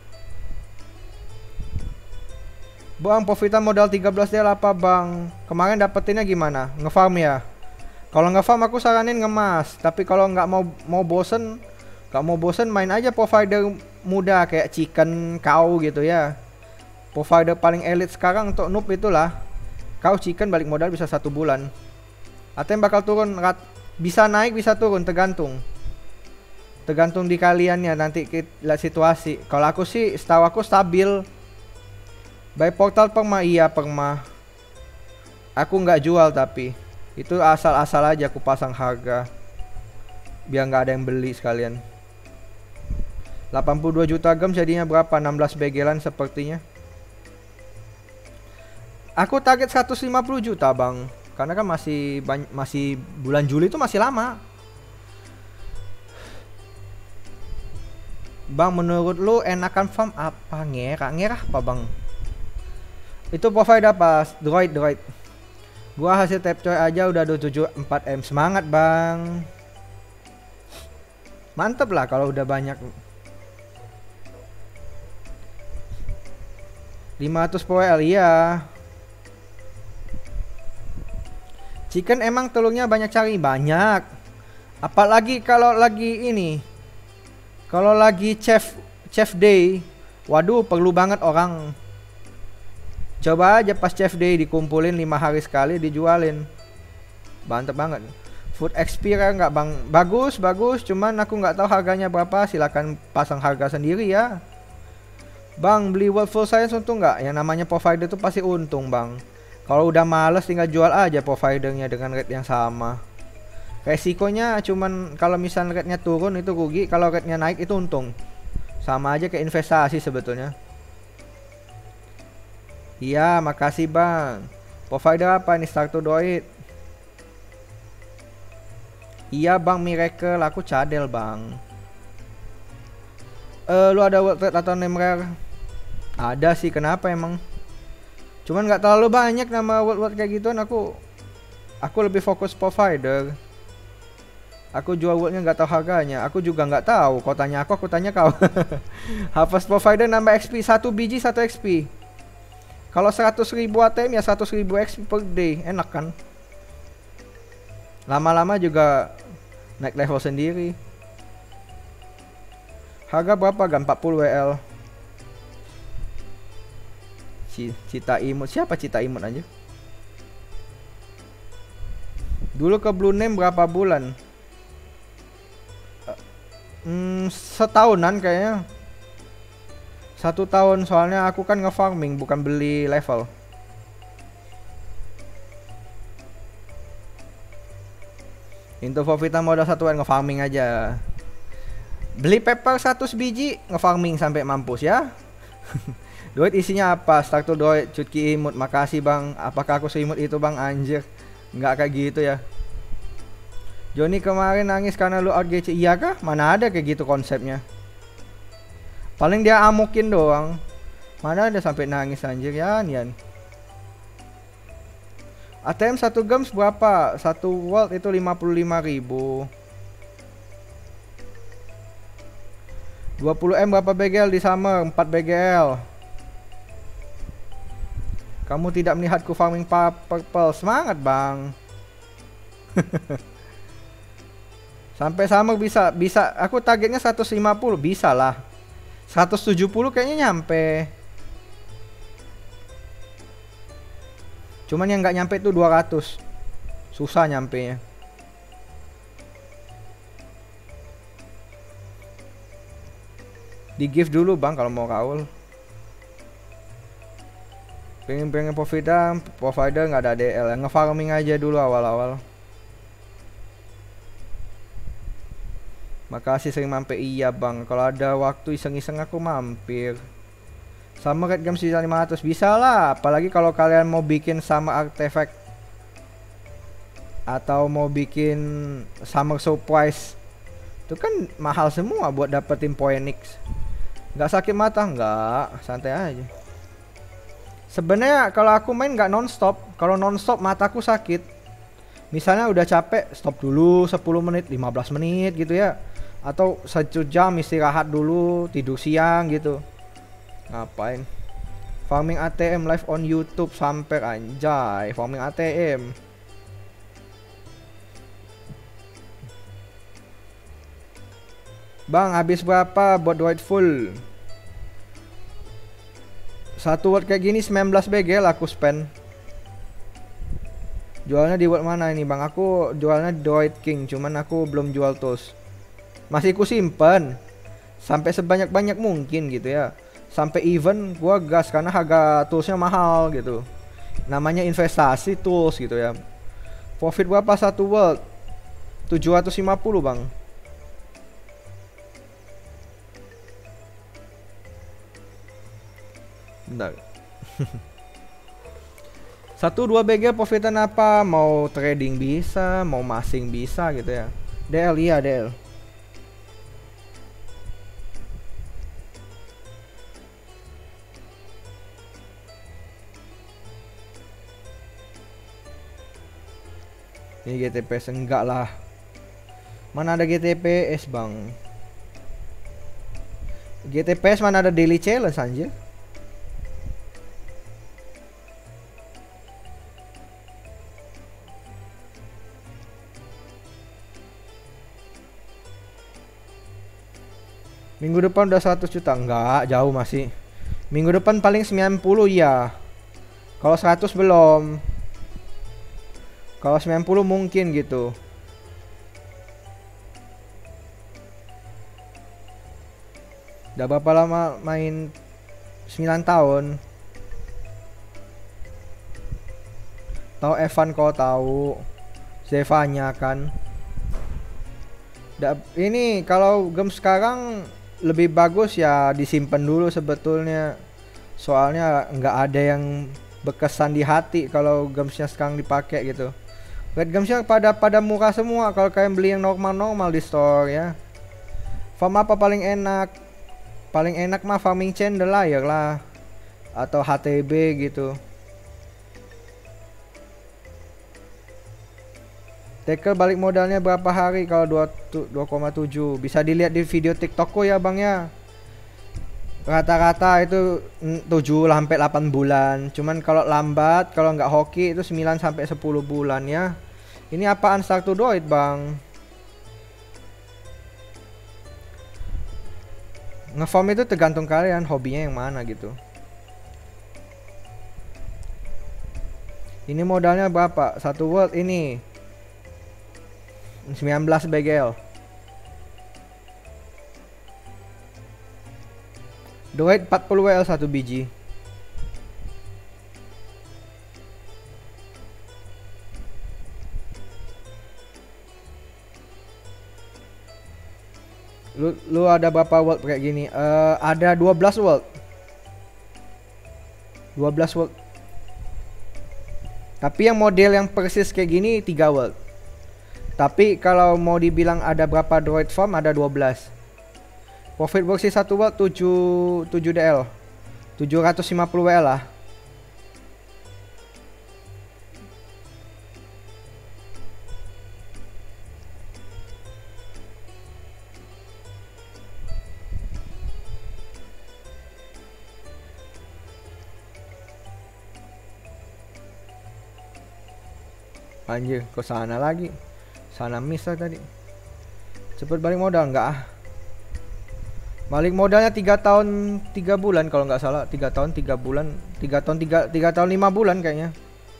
Bang, profitan modal tiga belas D L apa bang? Kemarin dapetinnya gimana? Ngefarm ya? Kalau ngefarm aku saranin ngemas. Tapi kalau nggak mau mau bosen, nggak mau bosen main aja provider muda kayak Chicken, Kau gitu ya. Provider paling elit sekarang untuk noob itulah. Kau Chicken balik modal bisa satu bulan. A T M bakal turun, bisa naik bisa turun tergantung. Tergantung di kaliannya nanti kita lihat situasi. Kalau aku sih setahu aku stabil. Buy portal perma, iya perma. Aku nggak jual tapi itu asal-asal aja aku pasang harga biar nggak ada yang beli sekalian. delapan puluh dua juta gem jadinya berapa? enam belas begelan sepertinya. Aku target seratus lima puluh juta bang, karena kan masih masih bulan Juli itu masih lama. Bang, menurut lu enakan farm apa? Ngerah ngerah apa bang? Itu provider apa? Droid, droid. Gua hasil tap coy aja udah dua puluh tujuh empat M. Semangat bang. Mantep lah kalau udah banyak. lima ratus P W L, iya. Chicken emang telurnya banyak cari? Banyak. Apalagi kalau lagi ini. Kalau lagi chef chef day. Waduh, perlu banget orang. Coba aja pas chef day dikumpulin lima hari sekali dijualin. Mantep banget. Food expire nggak bang? Bagus, bagus. Cuman aku nggak tahu harganya berapa. Silakan pasang harga sendiri ya. Bang, beli World Full Science untung nggak? Yang namanya provider itu pasti untung bang. Kalau udah males tinggal jual aja providernya dengan rate yang sama. Resikonya cuman kalau misalnya rate-nya turun itu rugi. Kalau rate-nya naik itu untung. Sama aja kayak investasi sebetulnya. Iya, makasih bang. Provider apa ini? Start to Droid. Iya bang, Miracle. Aku cadel bang. Eh, lu ada world trade atau name rare? Ada sih, kenapa emang? Cuman nggak terlalu banyak nama world world kayak gituan. Aku Aku lebih fokus provider. Aku jual worldnya nggak tahu harganya. Aku juga nggak tahu. Kau tanya aku, aku tanya kau. Harvest provider nambah X P satu biji satu X P. Kalau seratus ribu A T M ya seratus ribu X P per day. Enak kan? Lama-lama juga naik level sendiri. Harga berapa gan? empat puluh W L. Cita imut. Siapa Cita imut aja? Dulu ke Blue Name berapa bulan? Hmm, setahunan kayaknya. Satu tahun soalnya aku kan nge-farming bukan beli level. Into Vovita modal satuan nge-farming aja. Beli pepper seratus biji nge-farming sampai mampus ya. Duit isinya apa? Start to Droid, Cutki imut. Makasih bang. Apakah aku seimut itu bang? Anjir. Nggak kayak gitu ya. Joni kemarin nangis karena lu out G C. Iya kah? Mana ada kayak gitu konsepnya. Paling dia amukin doang. Mana ada sampai nangis anjir ya Nian. A T M satu gems berapa? Satu world itu lima puluh lima ribu. dua puluh M berapa B G L di Summer? empat B G L. Kamu tidak melihatku farming purple. Semangat bang. Sampai Summer bisa. Bisa. Aku targetnya seratus lima puluh. Bisa lah. seratus tujuh puluh kayaknya nyampe. Cuman yang nggak nyampe itu dua ratus. Susah nyampe nya. Di gift dulu bang kalau mau kaul. Pengen-pengen provider, provider nggak ada D L. Ngefarming aja dulu awal-awal. Makasih sering mampir. Iya bang, kalau ada waktu iseng-iseng aku mampir. Sama Red Game season lima ratus bisa lah. Apalagi kalau kalian mau bikin sama artifact atau mau bikin summer surprise, itu kan mahal semua buat dapetin Phoenix. Nggak sakit mata, nggak, santai aja. Sebenarnya kalau aku main nggak nonstop. Kalau nonstop mataku sakit. Misalnya udah capek, stop dulu sepuluh menit, lima belas menit gitu ya. Atau satu jam istirahat dulu, tidur siang gitu. Ngapain? Farming A T M live on YouTube sampai anjay. Farming A T M. Bang, habis berapa buat duit full? Satu word kayak gini sembilan belas B G L aku spend. Jualnya di word mana ini bang? Aku jualnya Droid King, cuman aku belum jual tools. Masih ku simpen sampai sebanyak-banyak mungkin gitu ya. Sampai event gua gas karena harga toolsnya mahal gitu. Namanya investasi tools gitu ya. Profit berapa satu word? tujuh ratus lima puluh bang. Bentar. Satu dua B G profitan apa? Mau trading bisa, mau masing bisa gitu ya. D L iya D L. Ini G T P S enggak lah. Mana ada G T P S bang? G T P S mana ada daily challenge anjir? Minggu depan udah seratus juta. Enggak, jauh masih. Minggu depan paling sembilan puluh ya. Kalau seratus belum. Kalau sembilan puluh mungkin gitu. Udah berapa lama main? sembilan tahun. Tahu Evan kau tahu. Zevanya kan. Da, ini kalau game sekarang lebih bagus ya disimpan dulu sebetulnya. Soalnya nggak ada yang berkesan di hati kalau gamesnya sekarang dipakai gitu. Red gamesnya pada pada murah semua kalau kalian beli yang normal-normal di store ya. Farm apa paling enak? Paling enak mah farming chandelier lah atau H T B gitu. Tackle balik modalnya berapa hari kalau dua koma tujuh? Bisa dilihat di video TikTokku ya bang ya. Rata-rata itu tujuh sampai delapan bulan. Cuman kalau lambat, kalau nggak hoki itu sembilan sampai sepuluh bulan ya. Ini apaan start to do it bang? Ngefarm itu tergantung kalian hobinya yang mana gitu. Ini modalnya berapa? Satu world ini sembilan belas B G L. Duit empat puluh W L satu biji. Lu, lu ada berapa world kayak gini? Uh, ada dua belas world. dua belas world. Tapi yang model yang persis kayak gini tiga world. Tapi kalau mau dibilang ada berapa droid farm ada dua belas. Profit bersih satu world tujuh D L. tujuh ratus lima puluh W L lah. Anjir, ke sana lagi. Sana miss lah tadi. Cepet balik modal nggak ah? Balik modalnya tiga tahun tiga bulan kalau nggak salah. Tiga tahun tiga bulan. Tiga tahun tiga tiga tahun lima bulan kayaknya.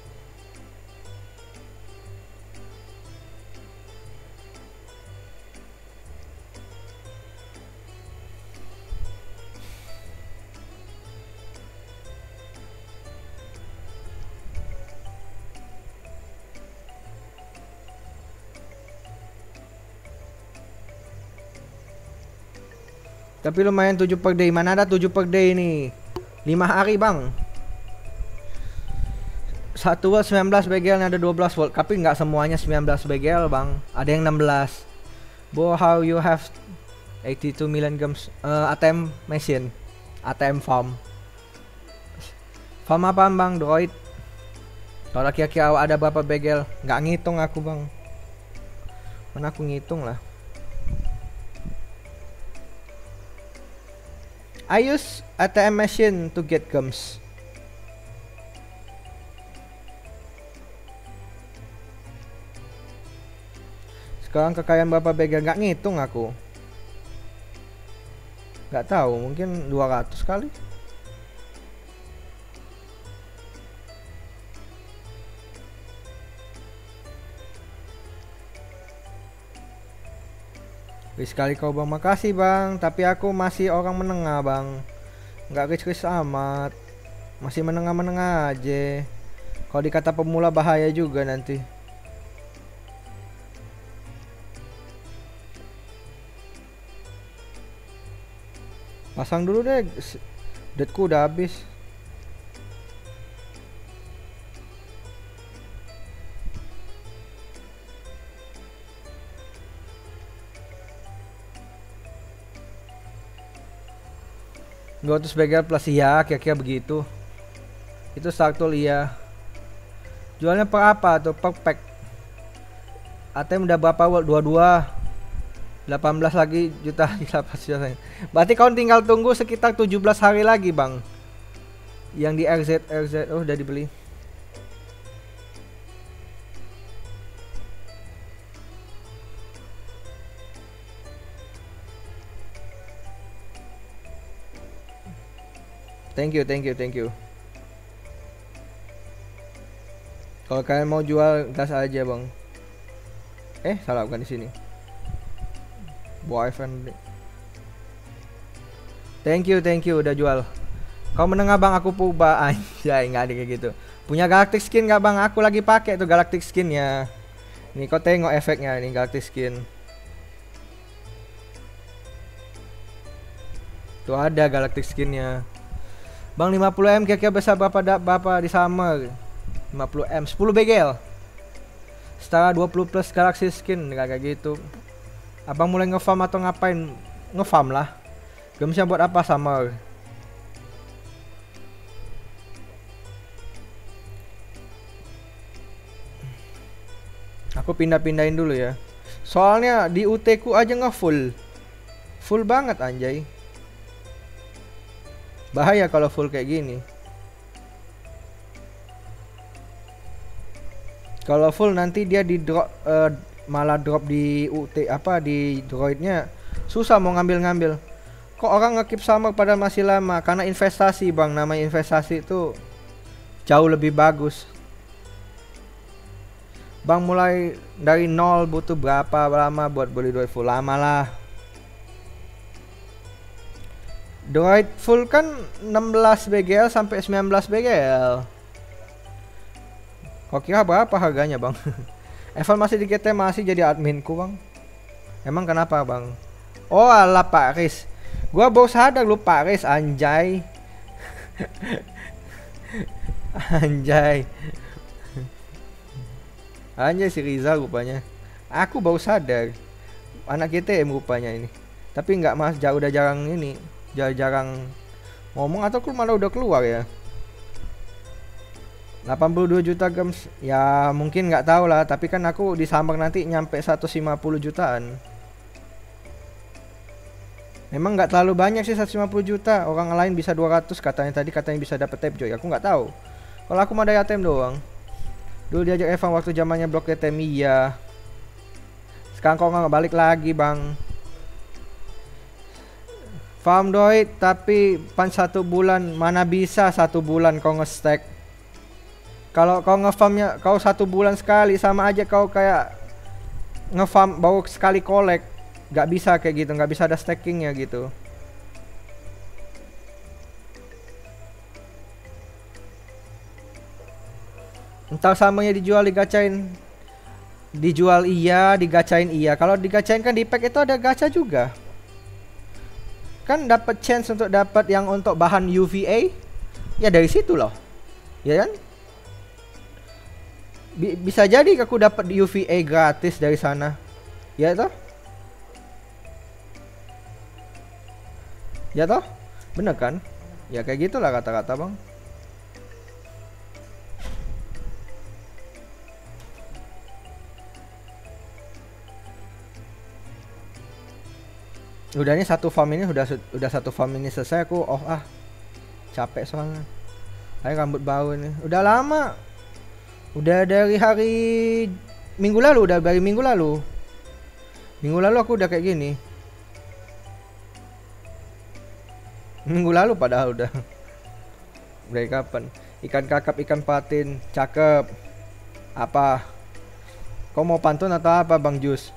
Tapi lumayan tujuh per day. Mana ada tujuh per day nih? lima hari bang. Satu volt sembilan belas begel, ada dua belas volt. Tapi nggak semuanya sembilan belas begel bang. Ada yang enam belas. Bo, how you have eighty-two million grams uh, A T M machine, A T M farm. Farm apa bang? Droid. Kalau kira-kira ada berapa begel? Nggak ngitung aku bang. Mana aku ngitung lah. I use A T M machine to get gums. Sekarang kekayaan berapa begel? Nggak ngitung aku. Nggak tahu, mungkin dua ratus kali. Wih, sekali kau bang, makasih bang. Tapi aku masih orang menengah bang, nggak rich-rich amat, masih menengah-menengah aja. Kalau dikata pemula bahaya juga nanti. Pasang dulu deh, deadku udah habis. dua ratus begel plus, iya kira-kira begitu. Itu startul iya. Jualnya per apa tuh? Per pack. A T M udah berapa volt? dua puluh dua. delapan belas lagi juta dilapas. Berarti kau tinggal tunggu sekitar tujuh belas hari lagi bang. Yang di R Z R Z oh udah dibeli. Thank you, thank you, thank you. Kalau kalian mau jual gas aja bang. Eh salah, bukan di sini. Boyfriend. Thank you, thank you udah jual. Kau menengah bang, aku puba. Anjay, nggak ada kayak gitu. Punya Galactic skin nggak bang? Aku lagi pakai tuh Galactic skinnya. Nih kau tengok efeknya nih Galactic skin. Tuh ada Galactic skinnya. Bang lima puluh M kira-kira besar berapa dak bapak di summer? lima puluh M, sepuluh begel. Setara dua puluh plus Galaxy skin kayak gitu. Abang mulai ngefarm atau ngapain? Ngefarm lah. Gemsnya buat apa summer? Aku pindah-pindahin dulu ya. Soalnya di U T ku aja nge-full. Full banget anjay. Bahaya kalau full kayak gini. Kalau full nanti dia di drop uh, malah drop di U T apa di droidnya. Susah mau ngambil-ngambil. Kok orang ngekip sama pada masih lama? Karena investasi bang, namanya investasi itu jauh lebih bagus. Bang mulai dari nol butuh berapa lama buat beli droid full? Lama lah. Droid full kan enam belas begel sampai sembilan belas begel. Kok kira berapa harganya bang? Evan masih di G T, masih jadi adminku bang. Emang kenapa bang? Oh ala Pak Riz. Gua baru sadar lu Pak Riz, anjay. Anjay. Anjay si Rizal rupanya. Aku baru sadar. Anak G T M rupanya ini. Tapi nggak mas, jauh udah jarang ini. Jarang ngomong atau malah udah keluar ya. delapan puluh dua juta gems ya mungkin nggak tahu lah, tapi kan aku di Summer nanti nyampe seratus lima puluh jutaan. Memang nggak terlalu banyak sih seratus lima puluh juta, orang lain bisa dua ratus katanya tadi, katanya bisa dapet tape joy. Aku nggak tahu, kalau aku mah dari A T M doang. Dulu diajak Evan waktu zamannya blok T T M, iya. Sekarang kok nggak balik lagi bang. Farm doit tapi pan satu bulan, mana bisa satu bulan kau nge-stack. Kalau kau nge-farmnya kau satu bulan sekali, sama aja kau kayak nge-farm baru sekali collect. Gak bisa kayak gitu, gak bisa ada stackingnya gitu. Entar samanya dijual digacain. Dijual iya, digacain iya. Kalau digacain kan di pack itu ada gacha juga. Kan dapat chance untuk dapat yang untuk bahan U V A. Ya dari situ loh. Ya kan? B bisa jadi aku dapat U V A gratis dari sana. Ya toh? Ya toh? Bener kan? Ya kayak gitulah kata-kata bang. Udah ini satu farm ini udah udah satu farm ini selesai, aku oh ah capek soalnya. Kayak rambut bau ini udah lama, udah dari hari minggu lalu, udah dari minggu lalu minggu lalu aku udah kayak gini. Minggu lalu padahal udah. Dari kapan? Ikan kakap, ikan patin, cakep. Apa? Kau mau pantun atau apa Bang Jus?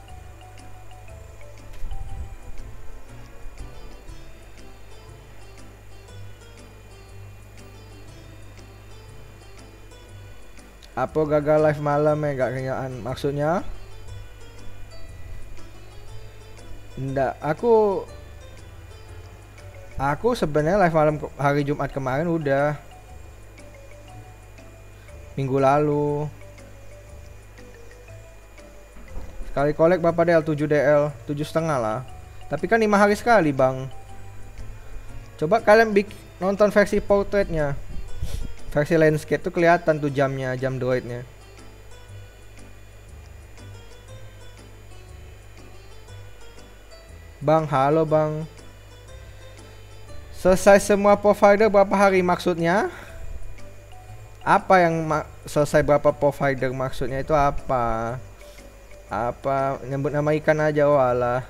Apa gagal live malam ya gak kenyaan? Maksudnya? Nggak, aku Aku sebenarnya live malam hari Jumat kemarin udah. Minggu lalu. Sekali kolek berapa D L? tujuh D L, tujuh setengah lah. Tapi kan lima hari sekali bang. Coba kalian bik nonton versi portraitnya. Versi landscape tuh kelihatan tuh jamnya, jam droidnya. Bang, halo bang. Selesai semua provider berapa hari maksudnya? Apa yang ma selesai berapa provider maksudnya itu apa? Apa nyebut nama ikan aja walah.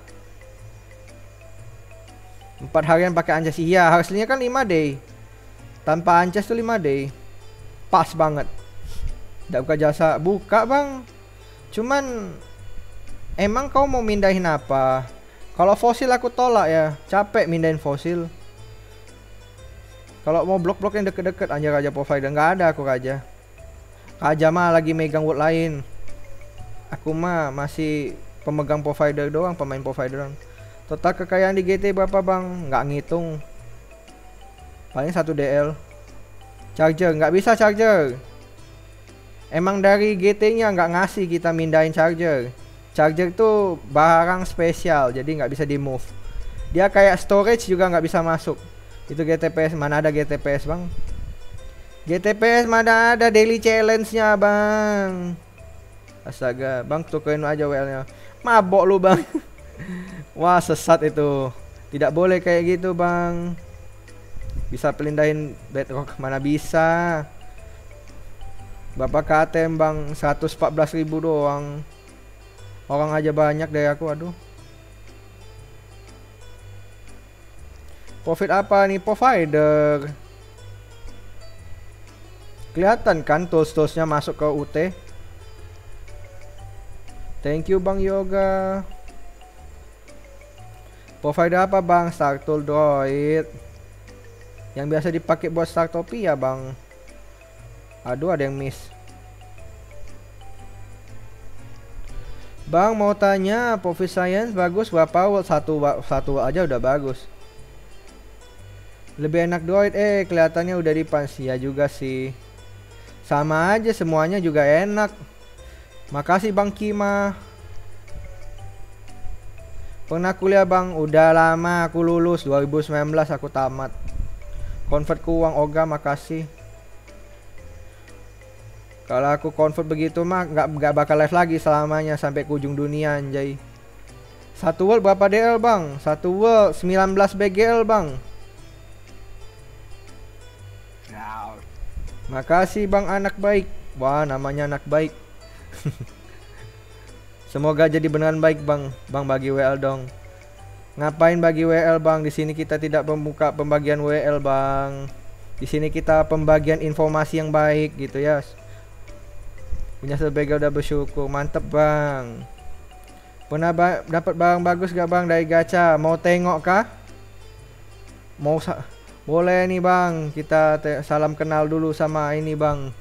Empat harian pakai anjas, iya hasilnya kan lima day. Tanpa anjas tuh lima day. Pas banget. Nggak buka jasa, buka bang. Cuman emang kau mau mindahin apa? Kalau fosil aku tolak ya, capek mindahin fosil. Kalau mau blok-blok yang deket-deket aja Raja provider, nggak ada aku Raja. Raja mah lagi megang world lain. Aku mah masih pemegang provider doang, pemain provider doang. Total kekayaan di G T berapa bang? Nggak ngitung. Paling satu D L. Charger nggak bisa charger. Emang dari G T-nya nggak ngasih kita mindahin charger. Charger tuh barang spesial, jadi nggak bisa di move. Dia kayak storage juga nggak bisa masuk. Itu G T P S, mana ada G T P S bang? G T P S mana ada daily challenge-nya bang? Astaga, bang tukerin aja W L-nya. Mabok lu bang. Wah sesat itu. Tidak boleh kayak gitu bang. Bisa pelindahin bedrock, mana bisa. Bapak K T M bang, seratus empat belas ribu doang. Orang aja banyak dari aku, aduh. Profit apa nih provider? Kelihatan kan tools-toolsnya masuk ke U T. Thank you bang Yoga. Provider apa bang? Startool Droid. Yang biasa dipakai buat Startopia bang. Aduh ada yang miss. Bang mau tanya, Profit Science bagus berapa watt? Satu satu aja udah bagus. Lebih enak droid, eh kelihatannya udah dipans ya juga sih. Sama aja semuanya juga enak. Makasih Bang Kima. Pernah kuliah bang, udah lama aku lulus dua ribu sembilan belas aku tamat. Convert ke uang Oga, makasih. Kalau aku convert begitu mah nggak nggak bakal live lagi selamanya sampai ke ujung dunia anjay. Satu world berapa D L bang? Satu world sembilan belas B G L bang. Makasih bang anak baik. Wah, namanya anak baik. Semoga jadi beneran baik, Bang. Bang, bagi W L dong. Ngapain bagi W L, Bang? Di sini kita tidak membuka pembagian W L, Bang. Di sini kita pembagian informasi yang baik gitu ya. Punya sebega udah bersyukur. Mantep, Bang. Pernah ba dapat barang bagus gak, Bang, dari gacha? Mau tengok kah? Mau sa boleh nih, Bang. Kita salam kenal dulu sama ini, Bang.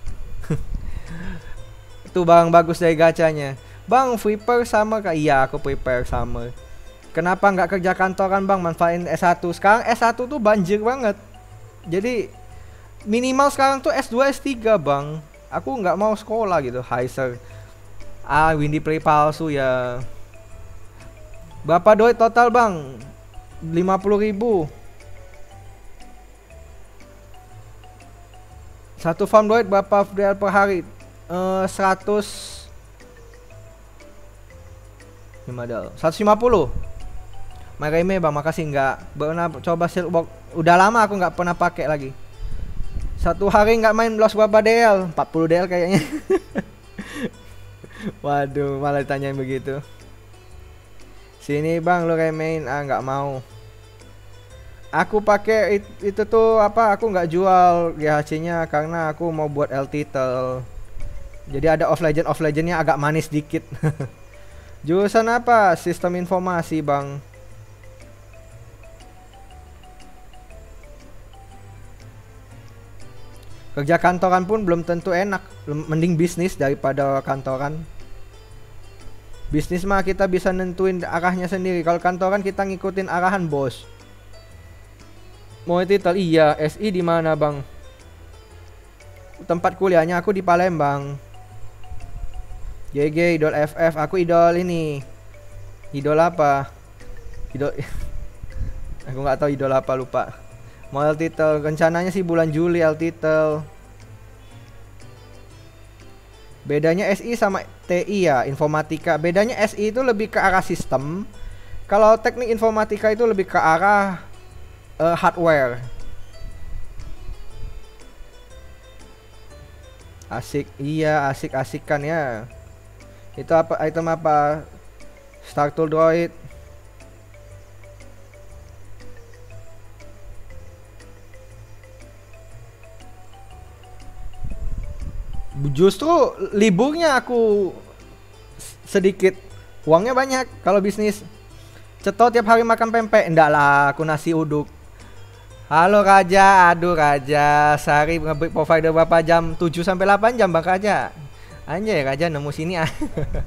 Itu barang bagus dari gachanya. Bang, prepare sama kah? Iya, aku prepare sama. Kenapa nggak kerja kantoran, Bang? Manfaatin S satu. Sekarang S satu tuh banjir banget. Jadi minimal sekarang tuh S dua S tiga, Bang. Aku nggak mau sekolah gitu. Heiser. Ah, Windy Play palsu ya. Berapa duit total, Bang? lima puluh ribu. Satu farm duit berapa per hari? Uh, seratus lima dal. seratus lima puluh. Mareme, Bang, makasih. Nggak pernah coba Silkbox. Udah lama aku nggak pernah pakai lagi. Satu hari nggak main loss berapa D L? empat puluh D L kayaknya. Waduh, malah ditanyain begitu. Sini, Bang, lu remein. Ah, nggak mau. Aku pakai it, itu tuh apa? Aku nggak jual G H C-nya karena aku mau buat L title. Jadi ada off legend off legendnya agak manis dikit. Jurusan apa? Sistem informasi, Bang. Kerja kantoran pun belum tentu enak. Mending bisnis daripada kantoran. Bisnis mah kita bisa nentuin arahnya sendiri. Kalau kantoran kita ngikutin arahan bos. Mau titel? Iya. S I di mana, Bang? Tempat kuliahnya aku di Palembang. G G idol F F. Aku idol ini. Idol apa? Idol aku nggak tahu idol apa, lupa. Mau L title, rencananya sih bulan Juli L title. Bedanya S I sama T I ya, informatika. Bedanya S I itu lebih ke arah sistem. Kalau teknik informatika itu lebih ke arah uh, hardware. Asik, iya asik-asik kan ya. Itu apa, item apa? Star Tool Droid. Justru liburnya aku sedikit, uangnya banyak. Kalau bisnis cetot tiap hari makan pempek, enggak lah, aku nasi uduk. Halo Raja, aduh Raja, sehari nge-break provider berapa jam? tujuh sampai delapan jam, Bang Raja. Anjay, Raja nemu sini ah.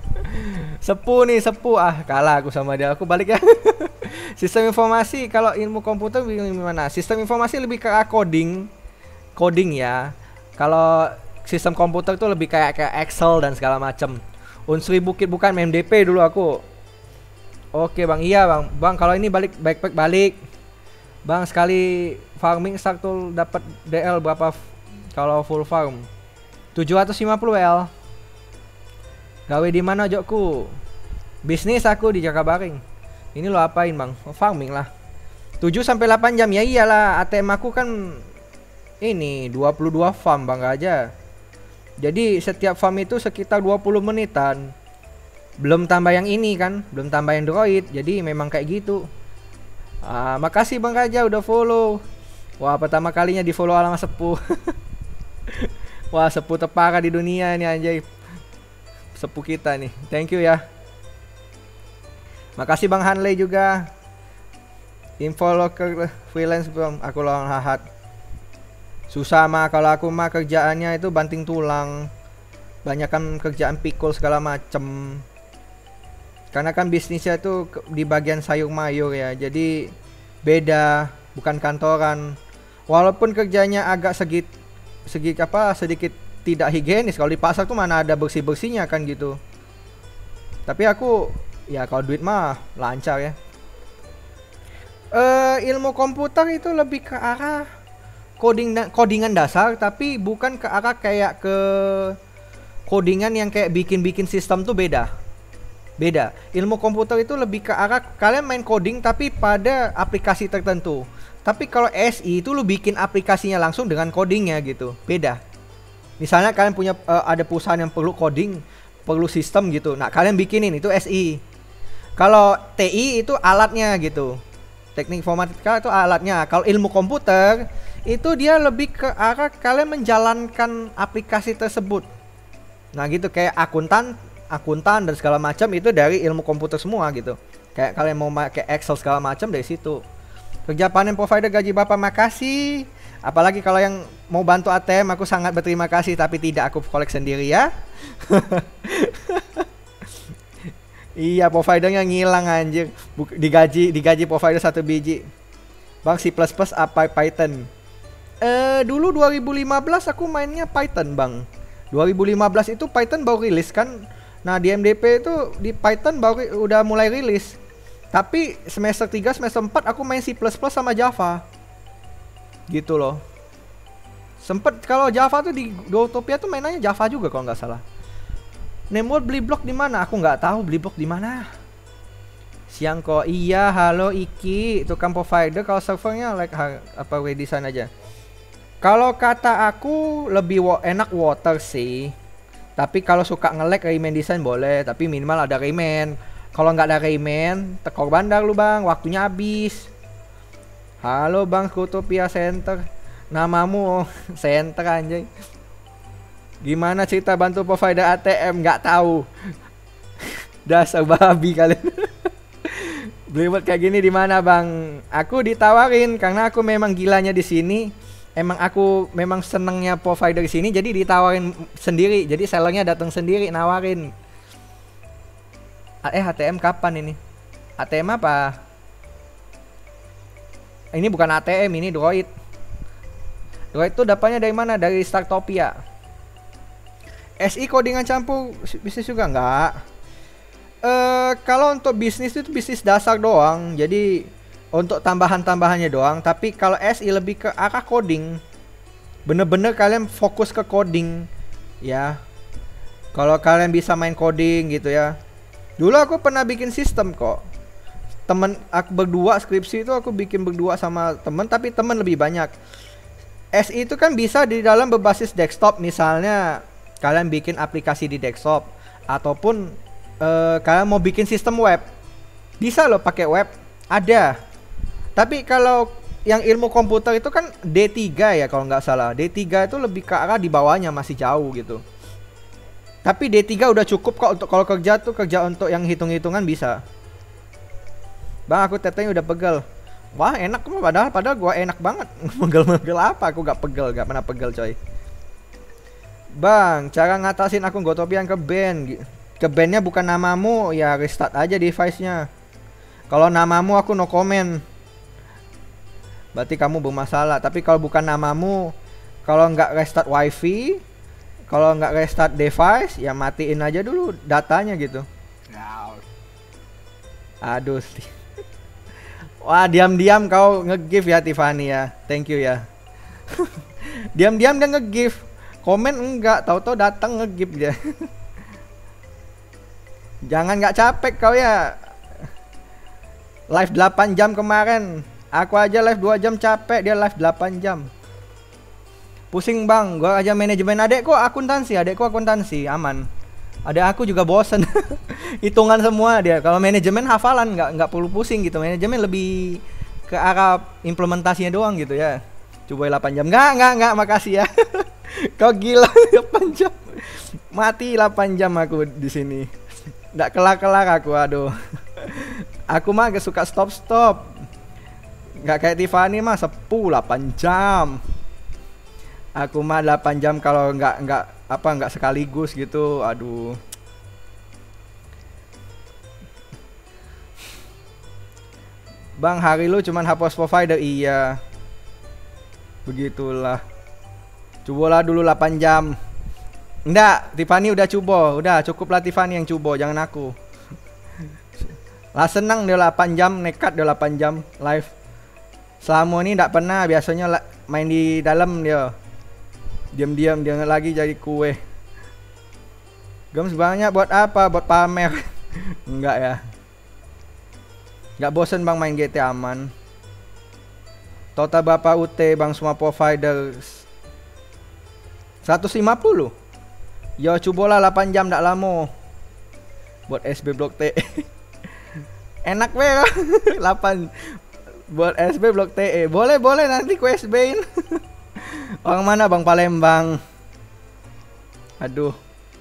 Sepuh nih, sepuh ah. Kalah aku sama dia, aku balik ya. Sistem informasi, kalau ilmu komputer gimana? Sistem informasi lebih ke coding. Coding ya. Kalau sistem komputer itu lebih kayak kayak Excel dan segala macam. Unsri Bukit bukan M D P dulu aku. Oke, Bang. Iya, Bang. Bang, kalau ini balik backpack balik. Bang, sekali farming start tuh dapat D L berapa kalau full farm? tujuh ratus lima puluh L. Gawe di mana, Jokku? Bisnis aku di Jakabaring. Ini lo apain, Bang? Oh, farming lah. tujuh sampai delapan jam. Ya iyalah, A T M aku kan ini dua puluh dua farm, Bang Raja. Jadi setiap farm itu sekitar dua puluh menitan. Belum tambah yang ini kan, belum tambah yang droid. Jadi memang kayak gitu. Ah, makasih Bang Raja udah follow. Wah, pertama kalinya di follow alamat sepuh. Wah, sepuh terparah di dunia nih anjay. Sepuh kita nih. Thank you ya. Makasih Bang Hanley juga. Info loker freelance belum, aku lawan hahat. Susah mah kalau aku mah kerjaannya itu banting tulang. Banyakan kerjaan pikul segala macem. Karena kan bisnisnya itu di bagian sayur mayur ya. Jadi beda, bukan kantoran. Walaupun kerjanya agak segit segi apa sedikit tidak higienis. Kalau di pasar tuh mana ada bersih-bersihnya kan gitu. Tapi aku ya kalau duit mah lancar ya. Uh, ilmu komputer itu lebih ke arah coding dan codingan dasar, tapi bukan ke arah kayak ke codingan yang kayak bikin-bikin sistem tuh beda. Beda. Ilmu komputer itu lebih ke arah kalian main coding tapi pada aplikasi tertentu. Tapi kalau S I itu lu bikin aplikasinya langsung dengan codingnya gitu. Beda. Misalnya kalian punya uh, ada perusahaan yang perlu coding, perlu sistem gitu. Nah, kalian bikinin itu S I. Kalau T I itu alatnya gitu. Teknik informatika itu alatnya. Kalau ilmu komputer itu dia lebih ke arah kalian menjalankan aplikasi tersebut. Nah, gitu kayak akuntan, akuntan dan segala macam itu dari ilmu komputer semua gitu. Kayak kalian mau pakai Excel segala macam dari situ. Kerja panen provider gaji Bapak makasih. Apalagi kalau yang mau bantu A T M aku sangat berterima kasih, tapi tidak, aku kolek sendiri ya. Iya, providernya ngilang anjir. Buk, digaji digaji provider satu biji. Bang, C plus plus apa Python? Eh dulu dua ribu lima belas aku mainnya Python, Bang. dua ribu lima belas itu Python baru rilis kan. Nah, di M D P itu di Python baru udah mulai rilis. Tapi semester tiga, semester empat aku main C plus plus sama Java. Gitu loh. Sempet kalau Java tuh di Utopia tuh mainannya Java juga kalau nggak salah. Nemworld beli blok di mana? Aku nggak tahu beli blok di mana. Siang kok. Iya, halo Iki, tukang provider. Kalau servernya like apa redesign aja. Kalau kata aku lebih wa enak water sih. Tapi kalau suka nge-lag Rayman design boleh, tapi minimal ada Rayman. Kalau nggak ada Rayman, tekor bandar lu bang, waktunya habis. Halo bang, Utopia Center. Namamu Center anjay. Gimana cerita bantu provider A T M? Nggak tahu. Dasar babi kalian. Beli buat kayak gini di mana bang? Aku ditawarin karena aku memang gilanya di sini. Emang aku memang senengnya provider di sini, jadi ditawarin sendiri. Jadi sellernya datang sendiri nawarin. Eh A T M kapan ini? A T M apa? Ini bukan A T M, ini Droid. Droid itu dapatnya dari mana? Dari Startopia. S I codingan campur bisnis juga enggak? Eh kalau untuk bisnis itu bisnis dasar doang. Jadi untuk tambahan-tambahannya doang. Tapi kalau S I lebih ke arah coding. Bener-bener kalian fokus ke coding ya. Kalau kalian bisa main coding gitu ya. Dulu aku pernah bikin sistem kok. Temen aku berdua skripsi itu aku bikin berdua sama temen, tapi temen lebih banyak. S I itu kan bisa di dalam berbasis desktop. Misalnya kalian bikin aplikasi di desktop, ataupun uh, kalian mau bikin sistem web, bisa loh pakai web, ada. Tapi kalau yang ilmu komputer itu kan D tiga ya kalau nggak salah. D tiga itu lebih ke arah di bawahnya, masih jauh gitu. Tapi D tiga udah cukup kok untuk kalau kerja tuh, kerja untuk yang hitung-hitungan bisa. Bang, aku tetenya udah pegel. Wah, enak mah padahal padahal gua enak banget. Megel-megel apa? Aku gak pegel, gak pernah pegel coy. Bang, cara ngatasin akun Gotopian ke band. Ke bandnya bukan namamu, ya restart aja device-nya. Kalau namamu aku no comment. Berarti kamu bermasalah. Tapi kalau bukan namamu, kalau nggak restart wifi, kalau nggak restart device, ya matiin aja dulu datanya gitu. Aduh. Wah, diam-diam kau nge-give ya Tiffany ya. Thank you ya. Diam-diam dia nge-give. Komen enggak, tahu-tahu datang nge-give dia. Jangan nggak capek kau ya. Live delapan jam kemarin. Aku aja live dua jam capek, dia live delapan jam. Pusing bang, gua aja manajemen. Adekku akuntansi, adekku akuntansi, aman. Adek aku juga bosen. Hitungan semua dia. Kalau manajemen hafalan, nggak nggak perlu pusing gitu. Manajemen lebih ke arah implementasinya doang gitu ya. Coba delapan jam. Nggak, nggak, nggak, makasih ya. Kau gila delapan jam. Mati delapan jam aku di sini. Nggak kelar-kelar aku, aduh. Aku mah gak suka stop-stop. Nggak kayak Tiffany mah sepuluh delapan jam. Aku mah delapan jam kalau nggak nggak apa nggak sekaligus gitu. Aduh. Bang, hari lu cuman hapus provider. Iya. Begitulah. Cobalah dulu delapan jam. Enggak, Tiffany udah coba. Udah cukuplah Tiffany yang coba, jangan aku. Lah senang dia delapan jam, nekat dia delapan jam live. Selama ini enggak pernah, biasanya main di dalam dia. Diam-diam dia lagi jadi kue. Games banyak buat apa? Buat pamer. Enggak ya. Enggak bosen bang main G T A aman. Total Bapak U T bang, semua provider. seratus lima puluh. Yo cobalah delapan jam ndak lama. Buat S B blok T. Enak weh delapan buat S B blok T E. Boleh boleh nanti ku S B-in. Orang mana Bang? Palembang. Aduh.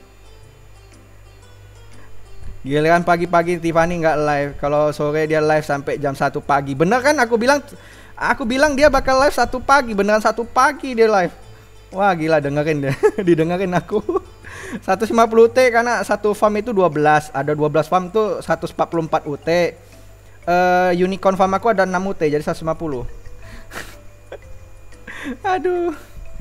Giliran pagi-pagi Tiffany nggak live. Kalau sore dia live sampai jam satu pagi. Bener kan aku bilang aku bilang dia bakal live satu pagi. Beneran satu pagi dia live. Wah gila, dengerin deh. Didengerin aku. seratus lima puluh U T karena satu farm itu dua belas. Ada dua belas farm tuh seratus empat puluh empat U T. Uh, unicorn farm aku ada enam U T jadi seratus lima puluh. Aduh.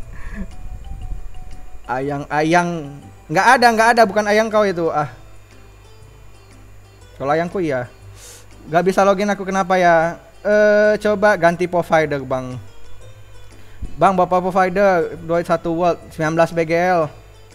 Ayang-ayang nggak ada, nggak ada, bukan ayang kau itu. Ah. Kalau ayangku iya. Gak bisa login aku, kenapa ya? Eh, coba ganti provider, Bang. Bang, bapak provider dua satu World sembilan belas B G L.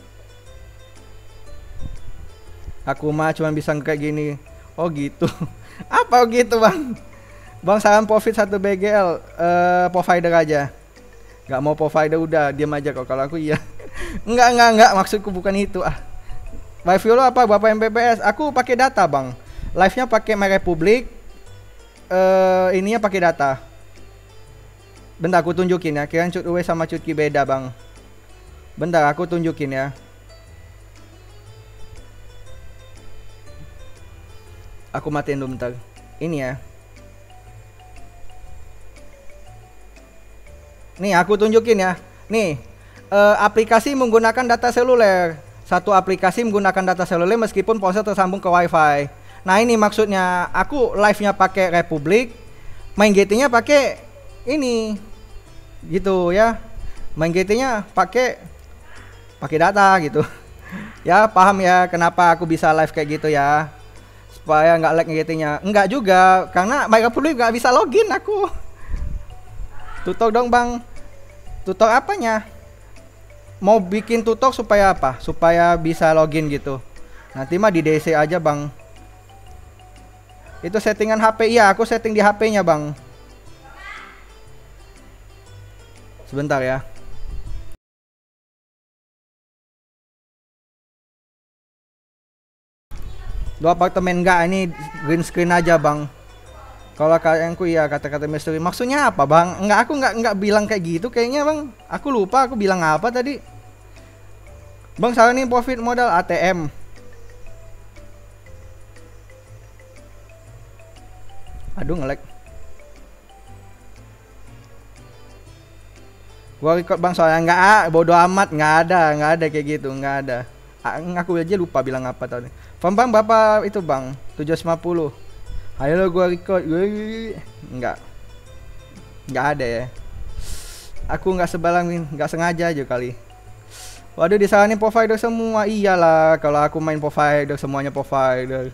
Aku mah cuma bisa kayak gini. Oh gitu. Apa gitu, Bang? Bang, salam profit satu B G L. Eh, provider aja. Gak mau provider udah diam aja kok. Kalau aku iya. Enggak, enggak, enggak, maksudku bukan itu ah. Wifi lo apa? Berapa M B P S? Aku pakai data, Bang. Live-nya pakai My Republic. Eh, ininya pakai data. Bentar aku tunjukin ya. Kirain cut U W sama cut Q beda, Bang. Bentar aku tunjukin ya. Aku matiin dulu bentar. Ini ya. Nih aku tunjukin ya. Nih, eh, aplikasi menggunakan data seluler. Satu aplikasi menggunakan data seluler meskipun ponsel tersambung ke WiFi. Nah ini maksudnya, aku live-nya pakai Republik, main G T-nya pakai ini, gitu ya. Main G T-nya pakai pakai data gitu. Ya paham ya kenapa aku bisa live kayak gitu ya, supaya nggak lag G T-nya. Enggak juga, karena My Republic nggak bisa login aku. Tutor dong, Bang. Tutor apanya? Mau bikin tutor supaya apa? Supaya bisa login gitu. Nanti mah di D C aja, Bang. Itu settingan H P. Iya, aku setting di H P-nya, Bang. Sebentar ya. Dua apartemen enggak, ini green screen aja, Bang. Kalau kalianku iya kata-kata misteri. Maksudnya apa, Bang? Enggak, aku enggak enggak bilang kayak gitu kayaknya, Bang. Aku lupa aku bilang apa tadi. Bang, salah nih profit modal A T M. Aduh nge-lag. Gua record, Bang, soalnya enggak, bodo amat, enggak ada, enggak ada kayak gitu, enggak ada. Aku aja lupa bilang apa tadi. Bang, Bang, Bapak itu, Bang, tujuh ratus lima puluh. Ayo lo gua record. Enggak. Enggak ada ya. Aku enggak sebalang, enggak sengaja aja kali. Waduh, disalahin provider semua. Iyalah, kalau aku main provider semuanya provider.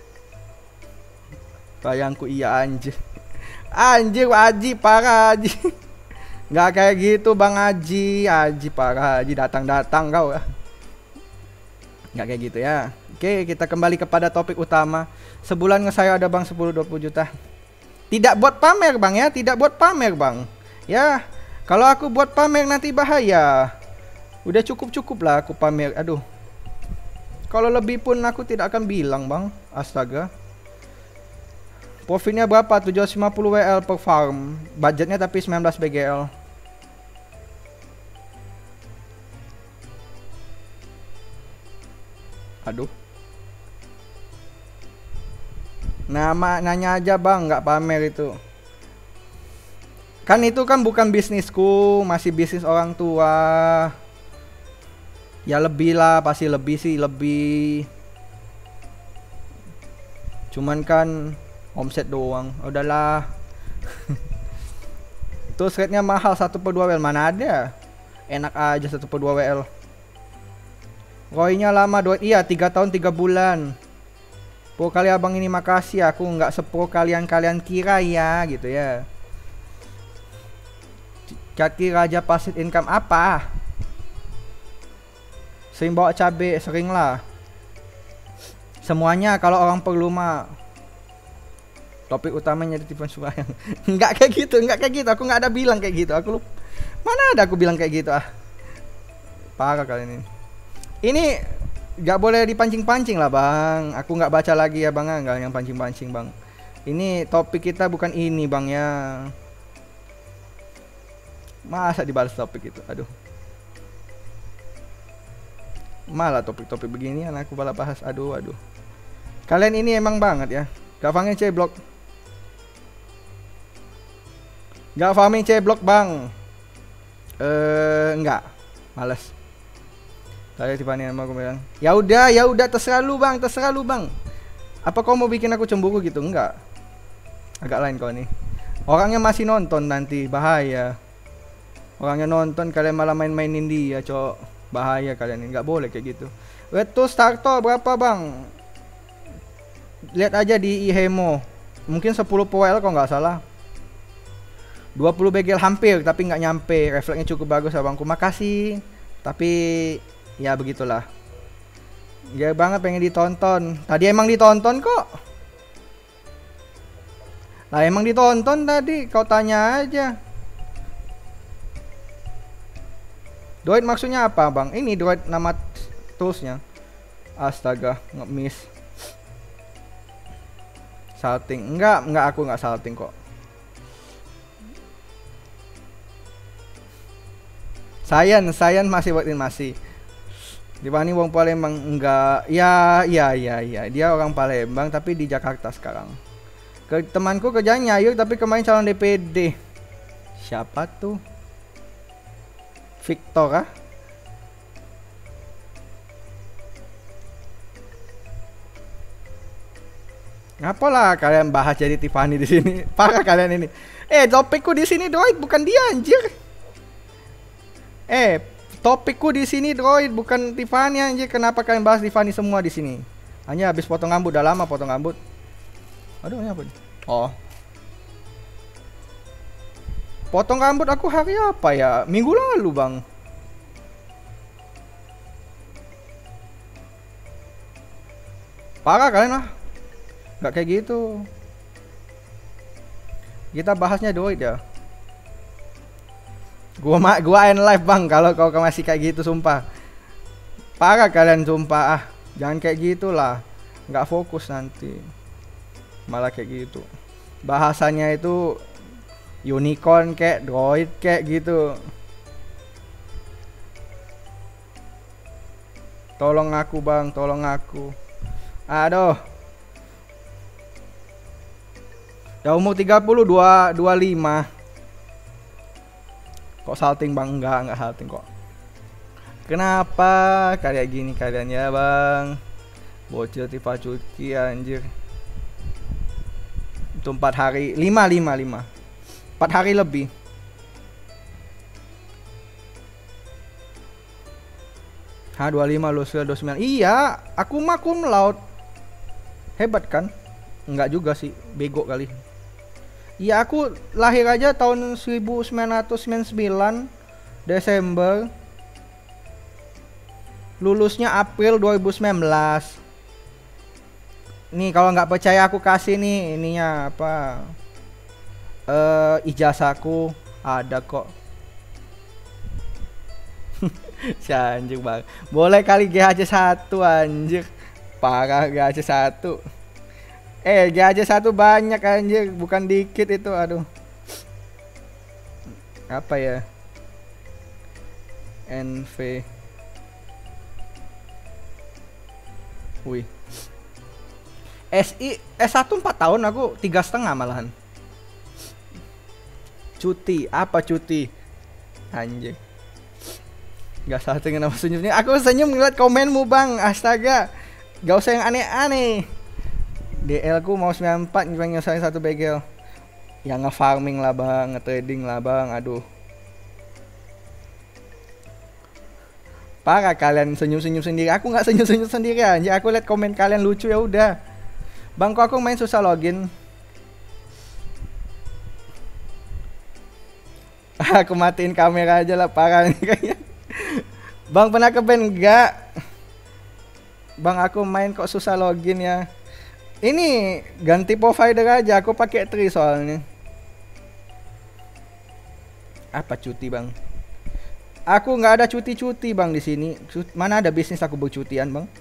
Bayangku iya anjir. Anjir Aji, parah Aji. Nggak kayak gitu Bang Aji. Aji parah Aji, datang-datang kau ya. Nggak kayak gitu ya. Oke, kita kembali kepada topik utama. Sebulan nge-saya ada, Bang, sepuluh dua puluh juta. Tidak buat pamer, Bang ya. Tidak buat pamer, Bang. Ya, kalau aku buat pamer nanti bahaya. Udah cukup-cukup lah aku pamer. Aduh. Kalau lebih pun aku tidak akan bilang, Bang. Astaga. Profitnya berapa? tujuh ratus lima puluh W L per farm. Budgetnya tapi sembilan belas B G L. Aduh. Nama nanya aja, Bang, nggak pamer itu. Kan itu kan bukan bisnisku, masih bisnis orang tua. Ya lebih lah, pasti lebih sih, lebih. Cuman kan omset doang, udahlah. Terus rate-nya mahal satu per dua W L, mana ada? Enak aja satu per dua W L. Roy-nya lama, dua, iya tiga tahun tiga bulan. Pro kali abang ini makasih, aku nggak sepro kalian-kalian kira ya, gitu ya. Kaki Raja Passive Income apa? Sering bawa cabe, sering lah. Semuanya kalau orang perlu mah. Topik utamanya di tipuan sembahyang. Enggak kayak gitu, enggak kayak gitu. Aku nggak ada bilang kayak gitu. Aku lupa. Mana ada aku bilang kayak gitu ah. Parah kalian ini. Ini nggak boleh dipancing-pancing lah bang. Aku nggak baca lagi ya bang, nggak yang pancing-pancing bang. Ini topik kita bukan ini bang ya. Masa dibalas topik itu, aduh. Malah topik-topik begini aku malah bahas, aduh aduh. Kalian ini emang banget ya. Gak farming C-block. Gak farming C-block bang. Eh enggak, males. Tadi Tiffany sama aku bilang, ya udah ya udah terserah lu bang, terserah lu bang. Apa kau mau bikin aku cemburu gitu? Enggak. Agak lain kau nih. Orangnya masih nonton nanti, bahaya. Orangnya nonton kalian malah main-mainin dia, cok. Bahaya kalian ini, nggak boleh kayak gitu. Wetu starter berapa bang? Lihat aja di Ihemo. Mungkin sepuluh poel kalau nggak salah. dua puluh begel hampir tapi nggak nyampe. Refleksnya cukup bagus abangku. Makasih. Tapi ya begitulah. Gak banget pengen ditonton. Tadi emang ditonton kok. Lah emang ditonton tadi, kau tanya aja. Droid maksudnya apa bang? Ini droid nama toolsnya. Astaga, nge-miss. Salting, enggak, enggak aku enggak salting kok. Sayan, Sayan masih buatin masih. Dibanding wong Palembang enggak. Ya, ya, ya, ya. Dia orang Palembang tapi di Jakarta sekarang. Ke temanku kerjanya Ayu tapi kemarin calon D P D. Siapa tuh? Victor ah? Ngapalah kalian bahas jadi Tiffany di sini? Parah kalian ini. Eh, topikku di sini droid bukan dia anjir. Eh, topikku di sini droid bukan Tiffany anjir. Kenapa kalian bahas Tiffany semua di sini? Hanya habis potong rambut, udah lama potong rambut. Aduh, ini apa? Oh. Potong rambut aku hari apa ya? Minggu lalu bang. Parah kalian lah. Gak kayak gitu. Kita bahasnya droid ya. Gua mak gua end live bang kalau kau masih kayak gitu sumpah. Parah kalian sumpah ah. Jangan kayak gitulah. Nggak fokus nanti. Malah kayak gitu. Bahasanya itu unicorn kayak droid kayak gitu. Tolong aku bang, tolong aku. Aduh. Ya umur tiga puluh, dua puluh lima. Kok salting bang? Enggak, enggak salting kok. Kenapa kayak gini kalian ya bang? Bocil tipe cuci anjir. Itu empat hari, lima, lima, lima. empat hari lebih. H dua puluh lima Lucia dua puluh sembilan. Iya, aku mah cum laude. Hebat kan? Enggak juga sih, bego kali. Iya, aku lahir aja tahun seribu sembilan ratus sembilan puluh sembilan Desember. Lulusnya April dua ribu sembilan belas. Nih kalau nggak percaya aku kasih nih ininya apa? Eh ijazahku ada kok. Si anjing bang. Boleh kali G H C satu anjir. Parah G H C satu. Eh G H C satu banyak anjir, bukan dikit itu, aduh. Apa ya? N V. Wih. S I S satu empat tahun, aku tiga setengah malahan. Cuti, apa cuti? Anjir. Gak salah kenapa senyumnya. Aku senyum ngeliat komenmu bang. Astaga. Gak usah yang aneh-aneh. D L ku mau sembilan puluh empat nyusahin satu begel. Yang nge-farming lah bang, nge-trading lah bang. Aduh. Parah kalian senyum-senyum sendiri. Aku gak senyum-senyum sendiri aja. Aku liat komen kalian lucu ya udah. Bang kok aku main susah login. Aku matiin kamera aja lah, parah nih kayaknya. Bang pernah ke band enggak? Bang aku main kok susah login ya. Ini ganti provider aja, aku pakai Tri soalnya. Apa cuti bang? Aku nggak ada cuti-cuti bang di sini. Mana ada bisnis aku bercutian bang?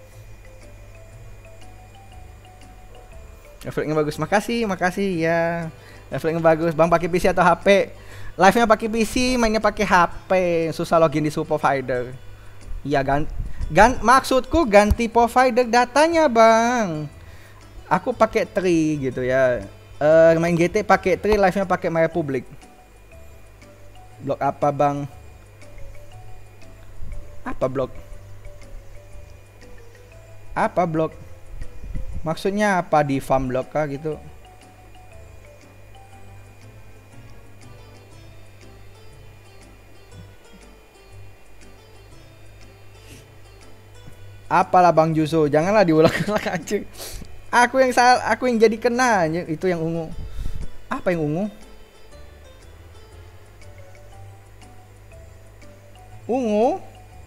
Refleksnya bagus. Makasih, makasih ya. Refleksnya bagus. Bang pakai P C atau H P? Live-nya pakai P C, mainnya pakai H P. Susah login di provider. Iya gan, gan maksudku ganti provider datanya bang. Aku pakai Tri gitu ya. Uh, main G T pakai Tri, live-nya pakai My Republic. Blok apa bang? Apa blok? Apa blok? Maksudnya apa di farm blok kah gitu? Apalah Bang Juso, janganlah diulang-ulang aja. Aku yang salah, aku yang jadi kena, itu yang ungu. Apa yang ungu? Ungu?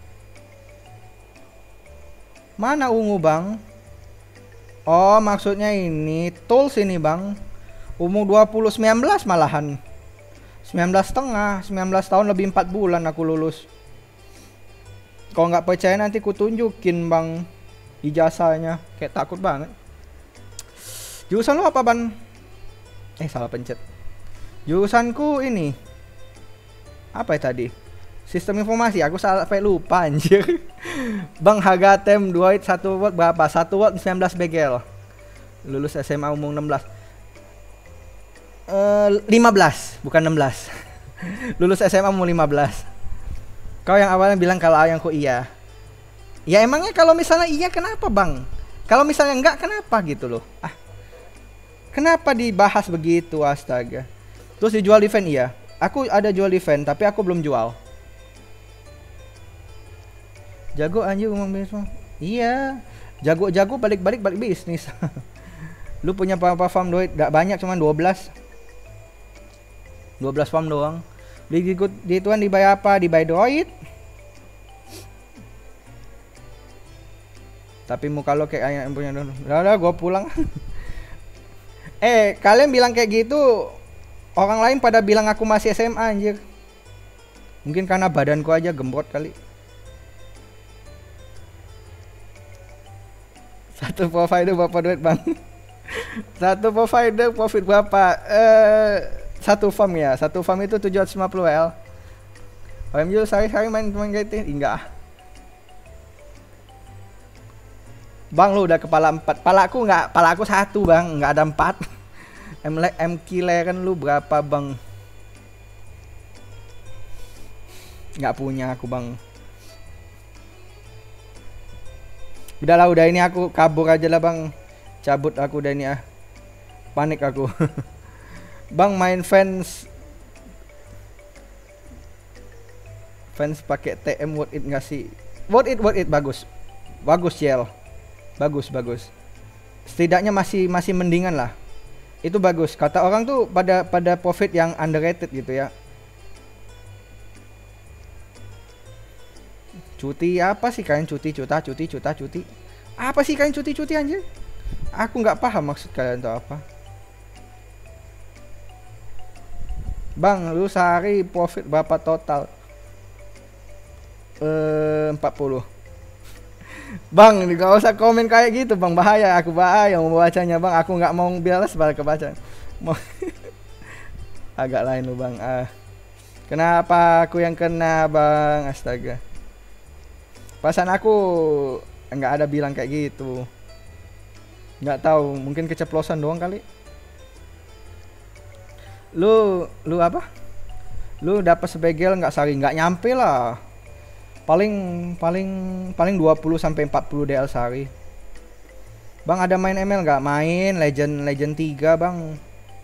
Mana ungu bang? Oh maksudnya ini tools ini bang. Umur dua puluh sembilan belas malahan. sembilan belas setengah, sembilan belas tahun lebih empat bulan aku lulus. Kalau nggak percaya nanti ku tunjukin bang ijazahnya. Kayak takut banget. Jurusan lu apa ban? Eh salah pencet. Jurusanku ini. Apa ya tadi? Sistem informasi, aku sampai lupa anjir. Bang harga tem dua watt satu watt berapa? satu watt sembilan belas begel. Lulus S M A umur enam belas. Uh, lima belas, bukan enam belas. Lulus S M A umur lima belas. Kau yang awalnya bilang kalau yang ku iya. Ya emangnya kalau misalnya iya kenapa bang? Kalau misalnya enggak kenapa gitu loh. Ah, kenapa dibahas begitu astaga. Terus dijual event iya. Aku ada jual event tapi aku belum jual. Jago anjir ngomong bisnis mah. Iya. Jago-jago balik-balik balik bisnis. Lu punya berapa farm duit? Gak banyak cuman dua belas. dua belas farm doang. Beli ikut di tuan dibayar apa? Dibayar duit. Tapi muka lo kayak ayam punya dulu. Udah udah gua pulang. Eh, kalian bilang kayak gitu, orang lain pada bilang aku masih S M A anjir. Mungkin karena badanku aja gembrot kali. Satu provider berapa duit bang? Satu provider profit berapa? Eh, satu farm ya. Satu farm itu tujuh ratus lima puluh L. O M G sehari-hari main main G T? Enggak. Bang lu udah kepala empat. Palaku enggak, palaku satu bang, enggak ada empat. M M killer kan lu berapa bang? Enggak punya aku bang. Udahlah udah ini aku kabur aja lah bang. Cabut aku udah ini ah. Panik aku. Bang main fans Fans pakai T M worth it nggak sih? Worth it, worth it bagus. Bagus Yel. Bagus, bagus. Setidaknya masih masih mendingan lah. Itu bagus. Kata orang tuh pada pada profit yang underrated gitu ya. Cuti apa sih kalian cuti, cuta, cuti, cuta, cuti? Apa sih kalian cuti-cuti anjir? Aku nggak paham maksud kalian tuh apa. Bang, lu sehari profit berapa total? Eh, empat puluh. Bang, nggak usah komen kayak gitu bang, bahaya, aku bahaya mau bacanya bang, aku nggak mau bilas balik kebaca. Mau agak lain lu bang. Ah, kenapa aku yang kena bang? Astaga. Pasan aku nggak ada bilang kayak gitu. Nggak tahu, mungkin keceplosan doang kali. Lu, lu apa? Lu dapat sebegel nggak sehari? Nggak nyampe lah. Paling paling paling dua puluh sampai empat puluh D L sehari. Bang ada main M L nggak? Main Legend Legend tiga bang.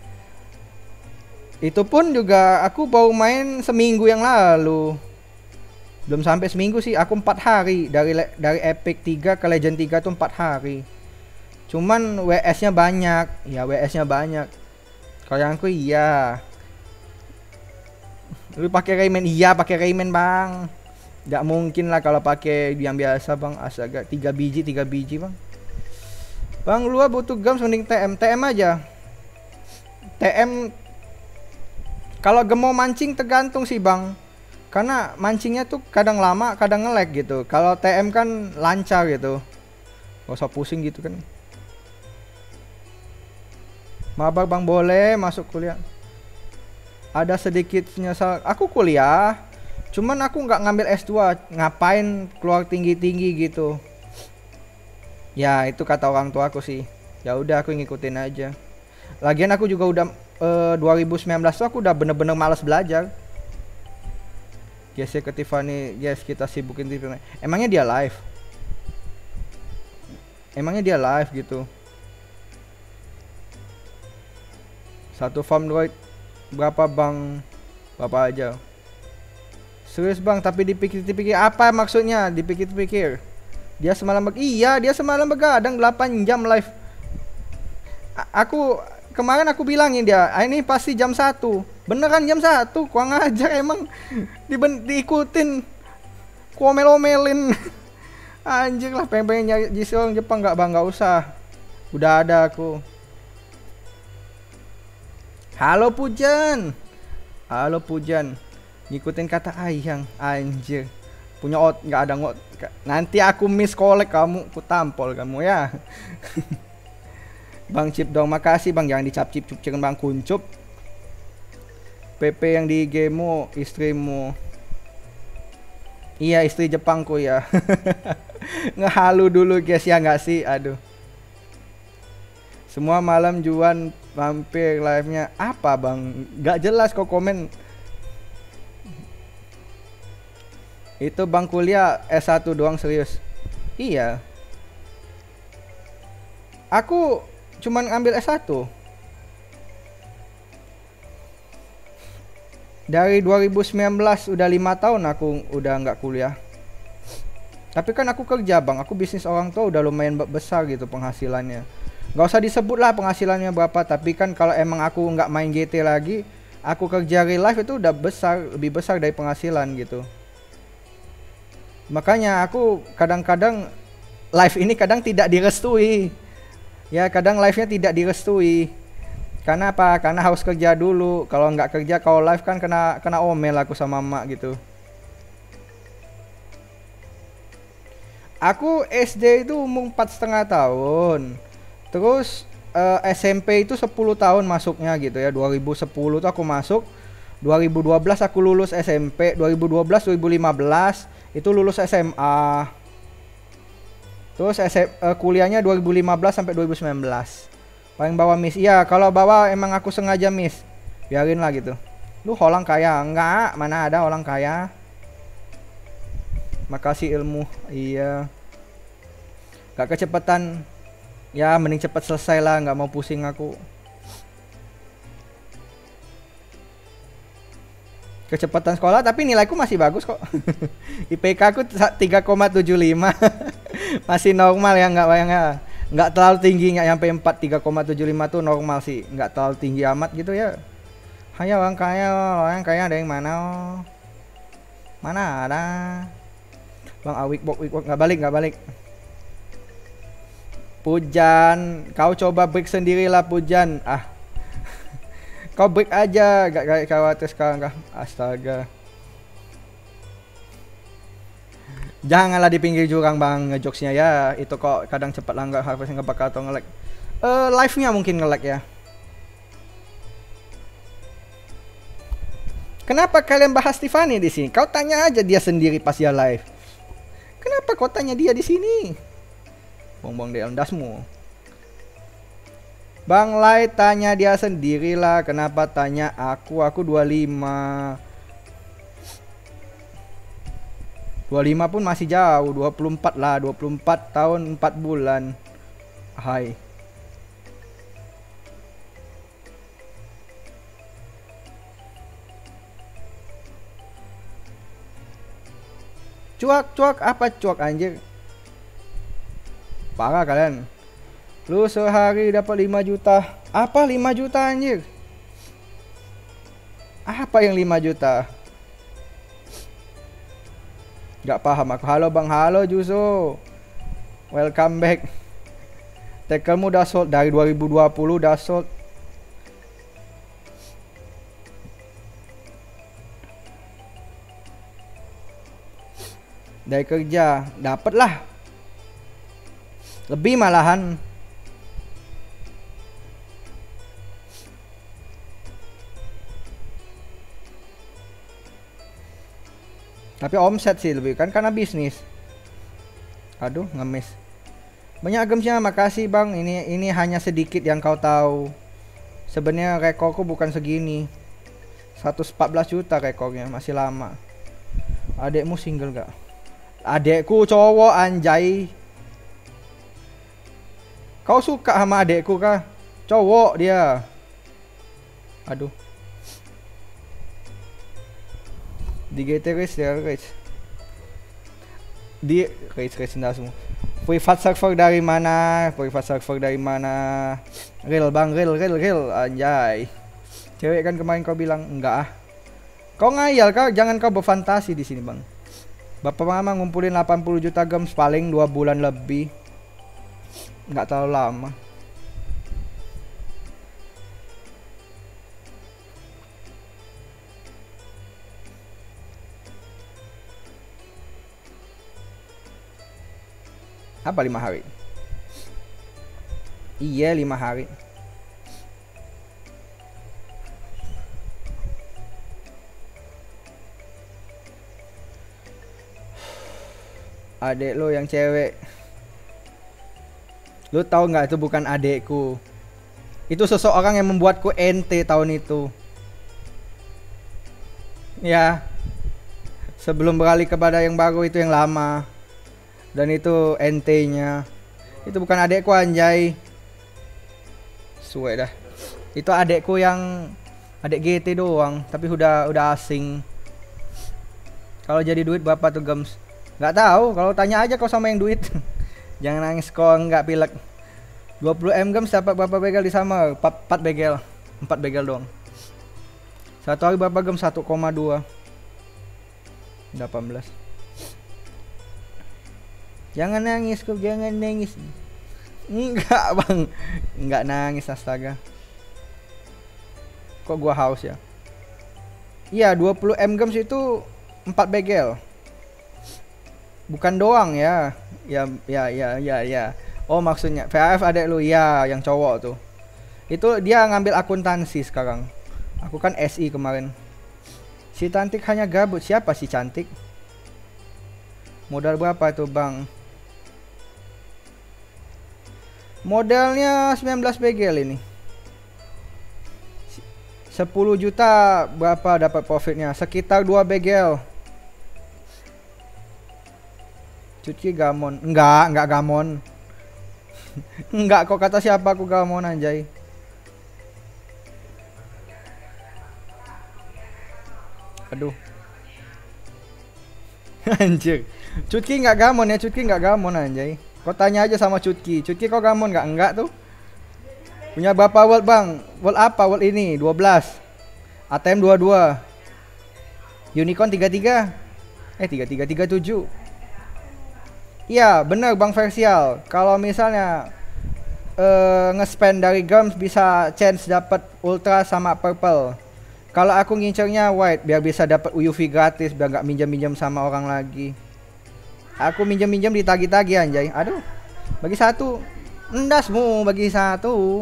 Itu pun juga aku baru main seminggu yang lalu. Belum sampai seminggu sih, aku empat hari dari dari Epic tiga ke Legend tiga tuh empat hari. Cuman W S-nya banyak, ya W S-nya banyak. Kalau yang aku iya. Lu pakai Rayman? Iya, pakai Rayman, Bang. Gak mungkin lah kalau pakai yang biasa, Bang. Astaga, tiga biji, tiga biji, Bang. Bang, lu butuh games mending T M, T M aja. T M kalau gem mau mancing tergantung sih, Bang. Karena mancingnya tuh kadang lama, kadang nge-lag gitu. Kalau T M kan lancar gitu. Gak usah pusing gitu kan. Mabar bang, boleh masuk kuliah. Ada sedikit nyesal. Aku kuliah, cuman aku nggak ngambil S dua. Ngapain keluar tinggi-tinggi gitu. Ya itu kata orang tua aku sih. Ya udah aku ngikutin aja. Lagian aku juga udah eh, dua ribu sembilan belas tuh aku udah bener-bener malas belajar. Yes ya ke Tiffany, yes kita sibukin Tiffany. Emangnya dia live? Emangnya dia live gitu? Satu farm droid berapa bang? Berapa aja? Serius bang, tapi dipikir-pikir apa maksudnya? Dipikir-pikir. Dia semalam beg iya, dia semalam begadang delapan jam live. A aku kemarin aku bilangin dia, ah, ini pasti jam satu. Beneran jam satu, kurang ajar emang. Di diikutin. Komel-omelin. Anjir lah, pengen-pengen nyari G C orang Jepang. Gak bang, gak usah. Udah ada aku. Halo Pujan. Halo Pujan. Ngikutin kata Ayang. Anjir. Punya ot, nggak ada ngot. Nanti aku miss kolek kamu, aku tampol kamu ya. Bang Cip dong, makasih bang, jangan dicap cip cup bang kuncup. P P yang di game istrimu. Iya istri Jepangku ya. Ngehalu dulu guys ya nggak sih, aduh. Semua malam Juan mampir live-nya apa bang? Nggak jelas kok komen. Itu bang kuliah S satu doang serius. Iya. Aku cuman ngambil S satu. Dari dua ribu sembilan belas udah lima tahun aku udah nggak kuliah. Tapi kan aku kerja bang, aku bisnis orang tua udah lumayan besar gitu penghasilannya. Gak usah disebut lah penghasilannya berapa, tapi kan kalau emang aku nggak main G T lagi, aku kerja real life itu udah besar, lebih besar dari penghasilan gitu. Makanya aku kadang-kadang live ini kadang tidak direstui. Ya kadang live-nya tidak direstui. Karena apa? Karena harus kerja dulu. Kalau nggak kerja, kalau live kan kena kena omel aku sama emak gitu. Aku S D itu umur empat setengah tahun. Terus uh, S M P itu sepuluh tahun masuknya gitu ya. dua ribu sepuluh tuh aku masuk. dua ribu dua belas aku lulus S M P. dua ribu dua belas dua ribu lima belas itu lulus S M A. Terus S M, uh, kuliahnya dua ribu lima belas sampai dua ribu sembilan belas. Paling bawah miss. Iya, kalau bawah emang aku sengaja miss. Biarin lah gitu. Lu orang kaya? Enggak, mana ada orang kaya. Makasih ilmu. Iya. Gak kecepatan. Ya mending cepet selesai lah, nggak mau pusing aku. Kecepatan sekolah tapi nilaiku masih bagus kok. I P K aku tiga koma tujuh lima. Masih normal ya, nggak bayang ya. Nggak terlalu tinggi, nggak sampai empat. Tiga koma tujuh lima tuh normal sih, nggak terlalu tinggi amat gitu ya. Hanya orang kaya, orang kaya ada yang mana? Mana ada? Bang Awik bok wik nggak balik nggak balik. Pujan, kau coba break sendirilah Pujan. Ah, kau break aja, gak kayak khawatir sekarang kah? Astaga. Janganlah di pinggir jurang bang ngejokesnya ya. Itu kok kadang cepat langgar, harusnya ngebakar atau nge-lag. Uh, live-nya mungkin nge-lag ya. Kenapa kalian bahas Tiffany di sini? Kau tanya aja dia sendiri pas dia live. Kenapa kau tanya dia di sini? Bongbong D L dasmu. Bang Lai tanya dia sendirilah. Kenapa tanya aku? Aku dua puluh lima. dua puluh lima pun masih jauh. Dua puluh empat lah. Dua puluh empat tahun empat bulan. Hai. Cuak cuak apa cuak anjir? Parah kalian. Lu sehari dapat lima juta. Apa lima juta anjir? Apa yang lima juta? Gak paham aku. Halo bang, halo Juso. Welcome back. Tackle-mu udah sold dari dua ribu dua puluh udah sold. Dari kerja dapet lah, lebih malahan. Tapi omset sih lebih kan karena bisnis. Aduh ngemis. Banyak gamesnya, makasih bang. Ini ini hanya sedikit yang kau tahu. Sebenarnya rekorku bukan segini. seratus empat belas juta rekornya, masih lama. Adekmu single gak? Adekku cowok anjay. Kau suka sama adekku kah? Cowok dia. Aduh. Di G T Race ya guys. Di Race Race semua. Privat server dari mana? Privat server dari mana? Real bang, real, real, real, anjay. Cewek kan kemarin kau bilang enggak ah. Kau ngayal kau, jangan kau berfantasi di sini bang. Bapak mama ngumpulin delapan puluh juta games paling dua bulan lebih. Enggak terlalu lama. Apa lima hari? Iya lima hari. Adek lo yang cewek. Lo tahu nggak itu bukan adekku. Itu seseorang yang membuatku ente tahun itu. Ya. Sebelum beralih kepada yang baru itu yang lama. Dan itu ente-nya. Itu bukan adekku anjay. Suwe dah. Itu adekku yang adek G T doang, tapi udah udah asing. Kalau jadi duit berapa tuh games? Nggak tahu, kalau tanya aja kau sama yang duit. Jangan nangis kau nggak pilek. dua puluh M games dapat berapa begel di sama? empat begel. empat begel doang. Satu hari berapa games? satu koma dua. delapan belas. Jangan nangis kau, jangan nangis. Enggak bang, enggak nangis astaga. Kok gua haus ya? Iya dua puluh M games itu empat begel. Bukan doang ya. Ya ya ya ya ya. Oh maksudnya V A F adek lu ya, yang cowok tuh. Itu dia ngambil akuntansi sekarang. Aku kan S I kemarin. Si cantik hanya gabut. Siapa si cantik? Modal berapa tuh bang? Modalnya sembilan belas begel ini. sepuluh juta berapa dapat profitnya? Sekitar dua begel. Cuci gamon. Enggak, enggak gamon. Enggak, kok kata siapa aku gamon anjay. Aduh. Anjir. Cutki enggak gamon ya, Cutki enggak gamon anjay. Kau tanya aja sama Cutki. Cutki kau gamon enggak? Enggak tuh. Punya berapa world bang? World apa world ini? dua belas. A T M dua puluh dua. Unicorn tiga puluh tiga. Eh tiga puluh tiga tiga puluh tujuh. Iya bener bang Versial. Kalau misalnya uh, nge-spend dari games bisa chance dapat ultra sama purple. Kalau aku ngincernya white biar bisa dapat U V gratis, biar nggak minjam-minjam sama orang lagi. Aku minjem-minjem ditagi-tagi anjay. Aduh. Bagi satu. Endasmu bagi satu.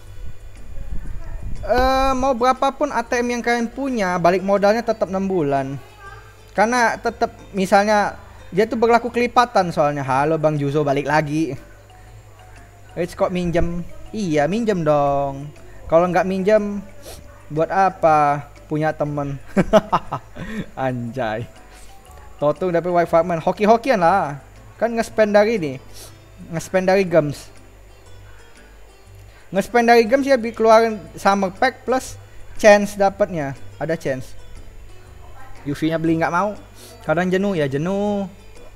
Uh, mau berapapun A T M yang kalian punya, balik modalnya tetap enam bulan. Karena tetap misalnya dia tuh berlaku kelipatan soalnya. Halo Bang Juzo balik lagi. Rich kok minjem? Iya, minjem dong. Kalau nggak minjem buat apa? Punya temen. Anjay. Totung dapet wifi man, hoki-hokian lah. Kan nge-spend dari ini, nge-spend dari games. Nge-spend dari games ya keluarin summer pack plus chance dapatnya. Ada chance. U V-nya beli nggak mau. Kadang jenuh ya jenuh.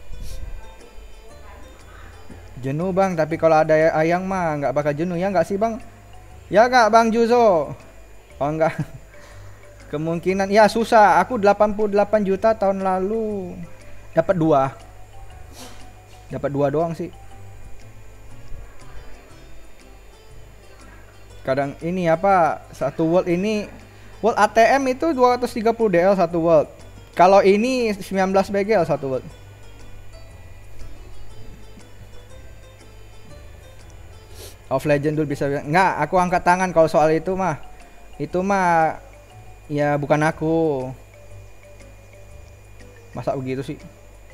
Jenuh bang, tapi kalau ada ayang mah nggak bakal jenuh ya nggak sih bang? Ya nggak bang Juzo? Oh enggak. Kemungkinan ya susah. Aku delapan puluh delapan juta tahun lalu dapat dua. Dapat dua doang sih. Kadang ini apa satu world ini world A T M itu dua ratus tiga puluh D L satu world. Kalau ini sembilan belas B G L satu world. Of Legend dulu bisa. Nggak, aku angkat tangan kalau soal itu mah. Itu mah ya bukan aku. Masa begitu sih?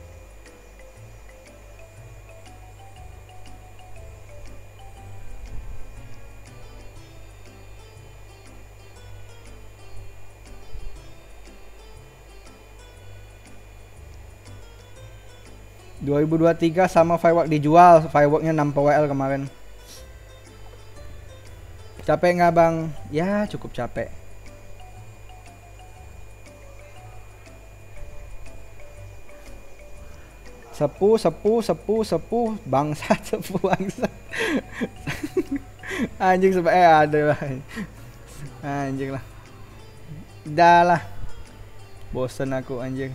dua ribu dua puluh tiga sama firework dijual, fireworknya enam P W L kemarin. Capek nggak bang? Ya cukup capek. Sepu, sepu, sepu, sepu, bangsat, sepu, bangsat. Anjing sebab eh ada lah. Anjing lah. Dah lah. Bosen aku anjing.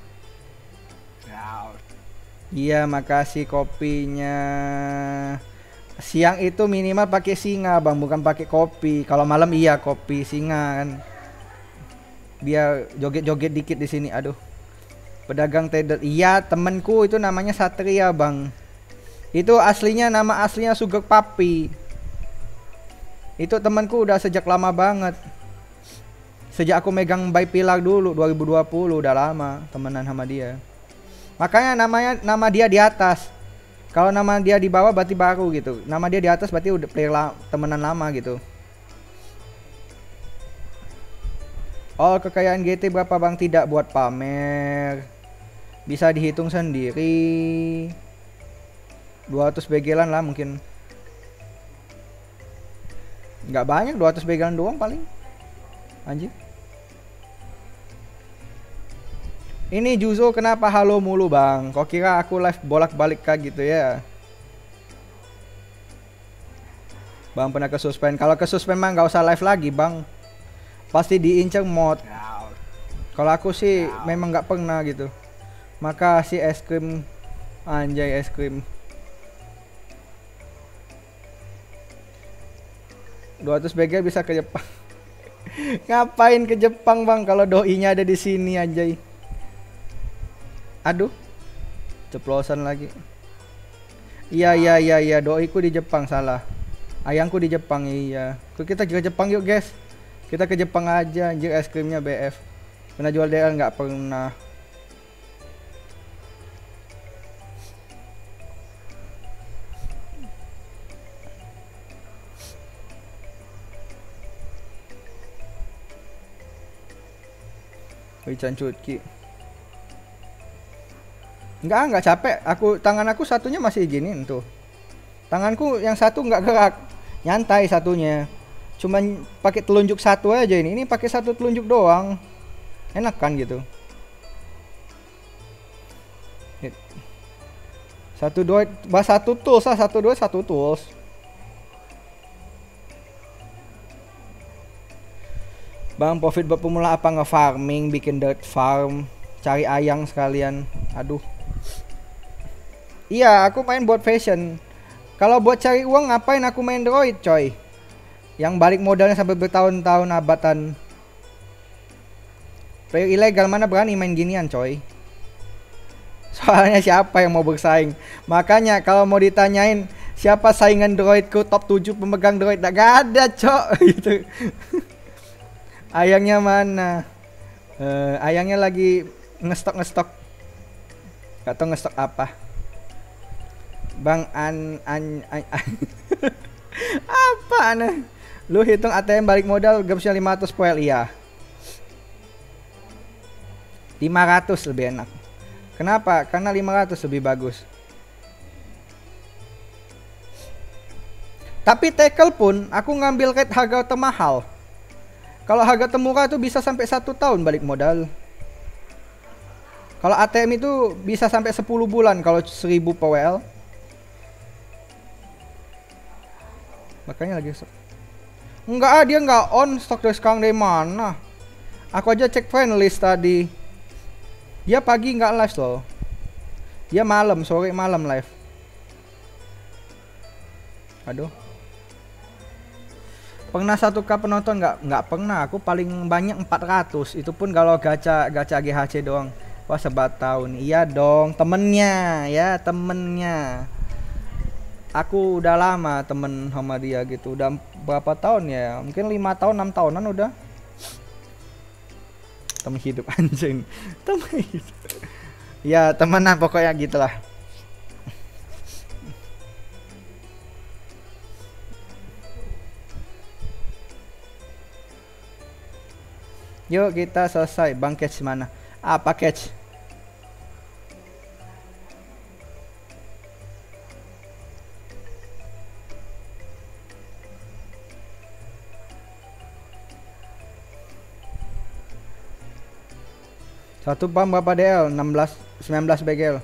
Iya, makasih kopinya. Siang itu minimal pakai singa, Bang, bukan pakai kopi. Kalau malam iya kopi singa kan. Biar joget-joget dikit di sini. Aduh. Pedagang trader. Iya, temenku itu namanya Satria, Bang. Itu aslinya nama aslinya Sugeng Papi. Itu temanku udah sejak lama banget. Sejak aku megang By Pilar dulu dua ribu dua puluh udah lama temenan sama dia. Makanya namanya nama dia di atas. Kalau nama dia di bawah berarti baru gitu. Nama dia di atas berarti udah player la temenan lama gitu. Oh, kekayaan G T berapa bang? Tidak buat pamer. Bisa dihitung sendiri. dua ratus begelan lah mungkin. Nggak banyak, dua ratus begelan doang paling. Anjir. Ini Juzo kenapa halo mulu bang? Kok kira aku live bolak-balik kah gitu ya? Bang pernah ke suspend. Kalau ke suspend mah nggak usah live lagi bang. Pasti diincar mod. Kalau aku sih memang nggak pernah gitu. Makasih es krim. Anjay es krim. dua ratus B G bisa ke Jepang. Ngapain ke Jepang bang kalau doinya ada di sini anjay. Aduh, ceplosan lagi. Iya iya iya iya, doiku di Jepang salah. Ayangku di Jepang iya. Kita ke Jepang yuk guys. Kita ke Jepang aja anjir, es krimnya B F. Pernah jual D L nggak pernah. Wichan Cutki. Enggak, enggak capek. Aku tangan aku satunya masih giniin tuh. Tanganku yang satu enggak gerak. Nyantai satunya. Cuman pakai telunjuk satu aja ini. Ini pakai satu telunjuk doang. Enak kan gitu. Satu dua, bah satu tools lah, satu dua satu tools. Bang, profit buat pemula apa nge-farming, bikin dirt farm, cari ayang sekalian. Aduh. Iya, aku main buat fashion. Kalau buat cari uang ngapain aku main droid, coy? Yang balik modalnya sampai bertahun-tahun abatan. Player ilegal mana berani main ginian, coy? Soalnya siapa yang mau bersaing? Makanya kalau mau ditanyain siapa saingan droidku top tujuh pemegang droid, gak ada, cok. Gitu. Ayangnya mana? Uh, ayangnya lagi ngestok-ngestok. Gak tau ngestok apa. Bang an an, an, an. Apa aneh? Lu hitung A T M balik modal gapsnya lima ratus poel iya. lima ratus lebih enak. Kenapa? Karena lima ratus lebih bagus. Tapi tackle pun aku ngambil rate harga termahal. Kalau harga termurah itu bisa sampai satu tahun balik modal. Kalau A T M itu bisa sampai sepuluh bulan kalau seribu P W L. Makanya lagi stok. Enggak, ah, dia enggak on stok dari sekarang dari mana? Aku aja cek friend list tadi. Dia pagi enggak live loh. Dia malam, sore malam live. Aduh. Pernah satu K penonton nggak? Nggak pernah. Aku paling banyak empat ratus. Itu pun kalau gacha gacha G H C doang. Wah, sebat tahun. Iya dong, temennya ya, temennya. Aku udah lama temen sama dia gitu, udah berapa tahun ya, mungkin lima tahun enam tahunan udah. Temen hidup anjing. Temen hidup. Ya temenan pokoknya gitulah. Yuk kita selesai. Bang catch mana? Apa catch? Satu pam berapa D L? enam belas sembilan belas B G L.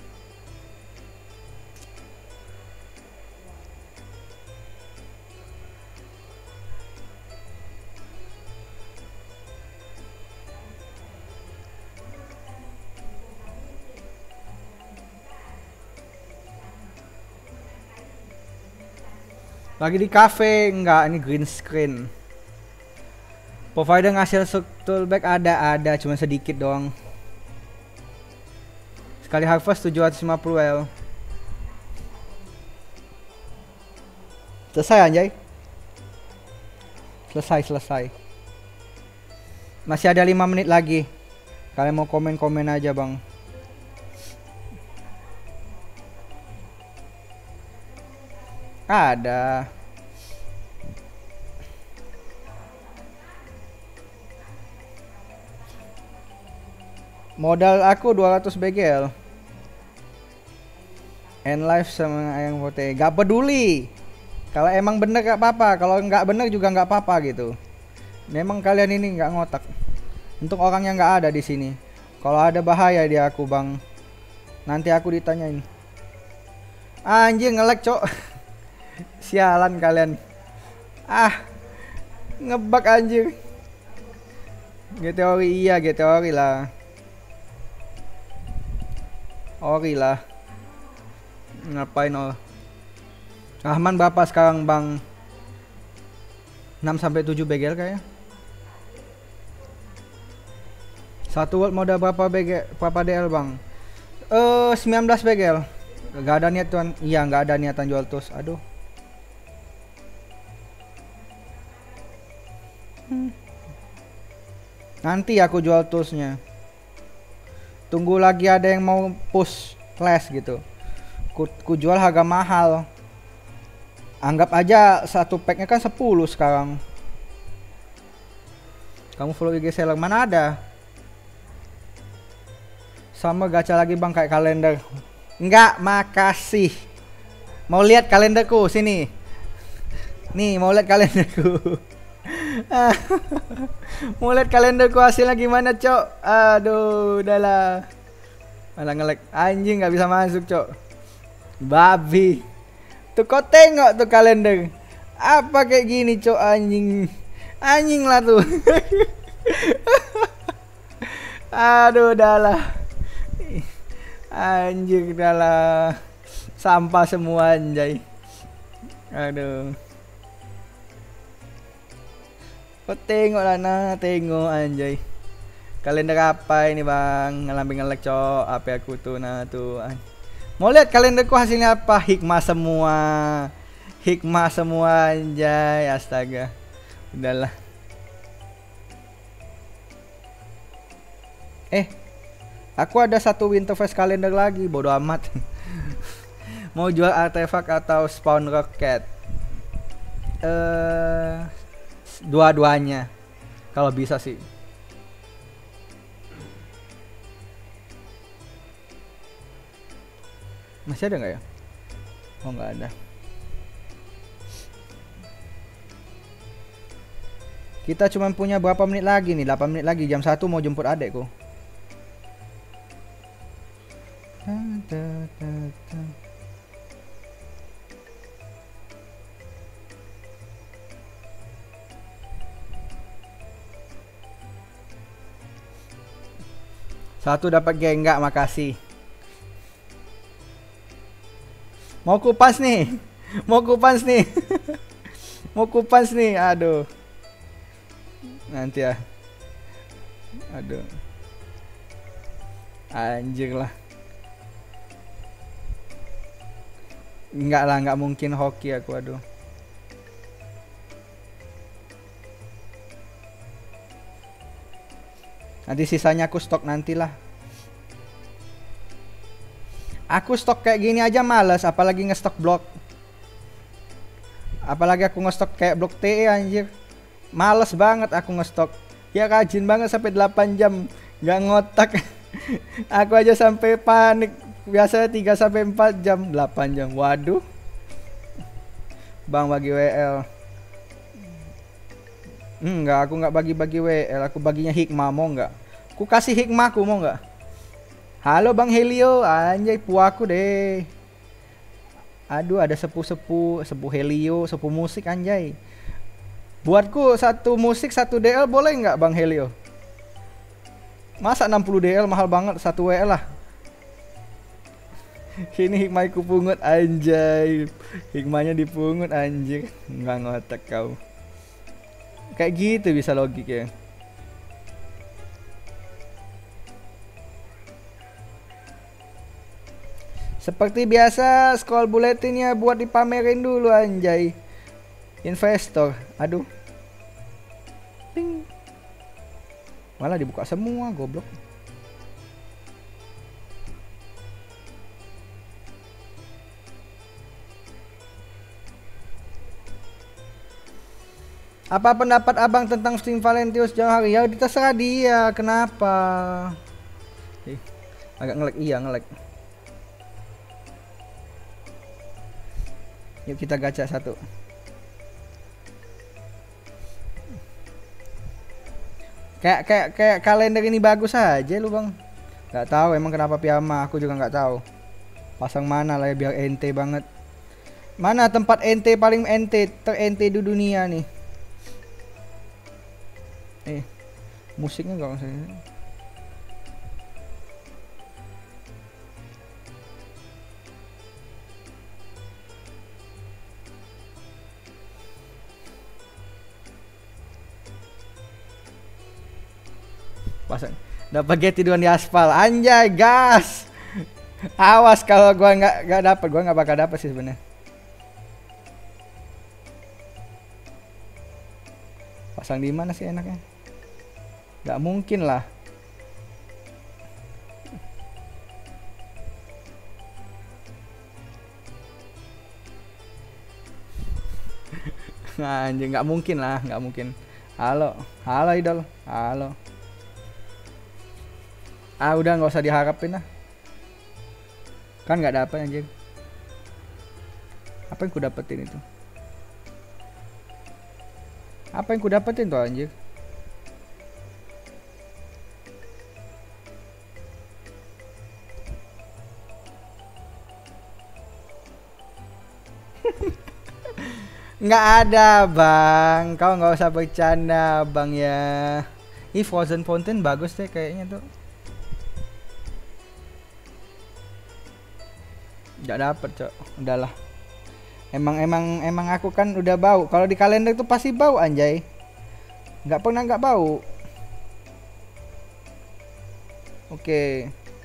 Lagi di cafe enggak, ini green screen. Provider ngasih toolback ada ada cuma sedikit doang. Sekali harvest tujuh ratus lima puluh L. Selesai anjay. Selesai selesai. Masih ada lima menit lagi. Kalian mau komen-komen aja, Bang. Ada. Modal aku dua ratus B G L. End life sama yang putih. Gak peduli. Kalau emang bener gak apa-apa. Kalau nggak bener juga nggak apa-apa gitu. Memang kalian ini nggak ngotak. Untuk orang yang nggak ada di sini. Kalau ada bahaya di aku, Bang. Nanti aku ditanyain. Anjing nge-lag, Cok. Sialan kalian. Ah. Ngebug anjir. G-teori iya, G-teori lah. Ori lah. Ngapain oh. Rahman berapa sekarang, Bang? enam sampai tujuh B G L kayaknya. Satu world modal berapa B G berapa D L, Bang? Eh uh, sembilan belas B G L. Gak ada niat tuan. Iya, nggak ada niatan jual tus. Aduh. Hmm. Nanti aku jual tusnya. Tunggu lagi ada yang mau push flash gitu. Ku, ku jual harga mahal. Anggap aja satu packnya kan sepuluh sekarang. Kamu follow I G seller mana ada? Sama gacha lagi, Bang, kayak kalender. Enggak, makasih. Mau lihat kalenderku sini. Nih, mau lihat kalenderku. Mau lihat kalenderku hasilnya gimana, Cok? Aduh, udahlah. Malah nge-lag. Anjing nggak bisa masuk, Cok. Babi. Tuh kau tengok tuh kalender. Apa kayak gini, Cok, anjing. Anjing lah tuh. Aduh, udahlah. Anjing udahlah. Sampah semua anjay. Aduh. Kau tengok lah, nah, tengok anjay. Kalender apa ini, Bang? Ngelambi nge-lag, Cok. H P aku tuh, nah tuh. Mau lihat kalenderku hasilnya apa? Hikmah semua. Hikmah semua anjay. Astaga. Udahlah. Eh, aku ada satu Winterfest kalender lagi. Bodoh amat. Mau jual artefak atau spawn rocket? Eh, uh, dua-duanya. Kalau bisa sih. Masih ada nggak ya? Oh, nggak ada. Kita cuma punya berapa menit lagi nih? delapan menit lagi. Jam satu mau jemput adekku. Satu dapat geng, enggak, makasih. Mau kupas nih. Mau kupas nih. Mau kupas nih. Aduh. Nanti ya. Aduh. Anjir lah. Enggak lah, nggak mungkin hoki aku, aduh. Nanti sisanya aku stok nantilah. Aku stok kayak gini aja males, apalagi ngestok blok. Apalagi aku ngestok kayak blok T E anjir. Males banget aku ngestok. Ya rajin banget sampai delapan jam, nggak ngotak. Aku aja sampai panik. Biasanya tiga sampai empat jam, delapan jam. Waduh. Bang bagi W L. Enggak, aku nggak bagi-bagi W L, aku baginya hikmah, mau nggak? Aku kasih hikmahku, mau nggak? Halo Bang Helio, anjay puaku deh. Aduh, ada sepuh-sepuh, sepuh Helio, sepuh musik anjay. Buatku satu musik satu D L boleh nggak Bang Helio? Masa enam puluh D L mahal banget, satu W L lah. Ini hikmahku pungut anjay. Hikmahnya dipungut anjir. Nggak ngotak kau. Kayak gitu bisa logiknya. Seperti biasa scroll bulletinnya buat dipamerin dulu anjay. Investor. Aduh. Ping. Malah dibuka semua goblok. Apa pendapat abang tentang Steam Valentius jauh hari? Ya terserah dia, kenapa? Eh, agak ngelek, iya ngelek. Yuk kita gacha satu. Kayak kayak kayak kalender ini bagus aja lu bang. Gak tahu emang kenapa piyama, aku juga nggak tahu. Pasang mana lah ya biar ente banget. Mana tempat ente paling ente terente di dunia nih? Eh, musiknya gak usah. Pasang. Dapat Getty duluan di aspal, anjay gas. Awas kalau gua nggak nggak dapat, gua nggak bakal dapat sih sebenarnya. Pasang di mana sih enaknya? Gak mungkin lah. Nah, anjing nggak mungkin lah, nggak mungkin. Halo, halo idol, halo. Ah udah nggak usah diharapin lah. Kan nggak dapet anjing. Apa yang ku dapetin itu? Apa yang ku dapetin tuh anjir? Nggak ada bang, kau nggak usah bercanda bang ya. Ih Frozen Fountain bagus deh kayaknya tuh. Nggak dapet cok, udahlah. Emang emang emang aku kan udah bau. Kalau di kalender tuh pasti bau anjay. Nggak pernah nggak bau. Oke.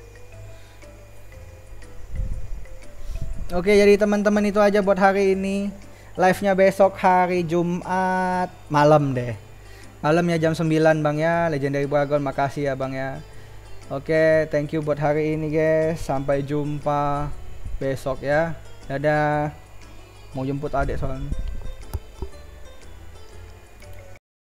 Oke jadi teman-teman itu aja buat hari ini. Live-nya besok hari Jumat malam deh. Malamnya jam sembilan bang ya. Legendary Dragon makasih ya bang ya. Oke, thank you buat hari ini guys. Sampai jumpa besok ya. Dadah. Mau jemput adik soalnya.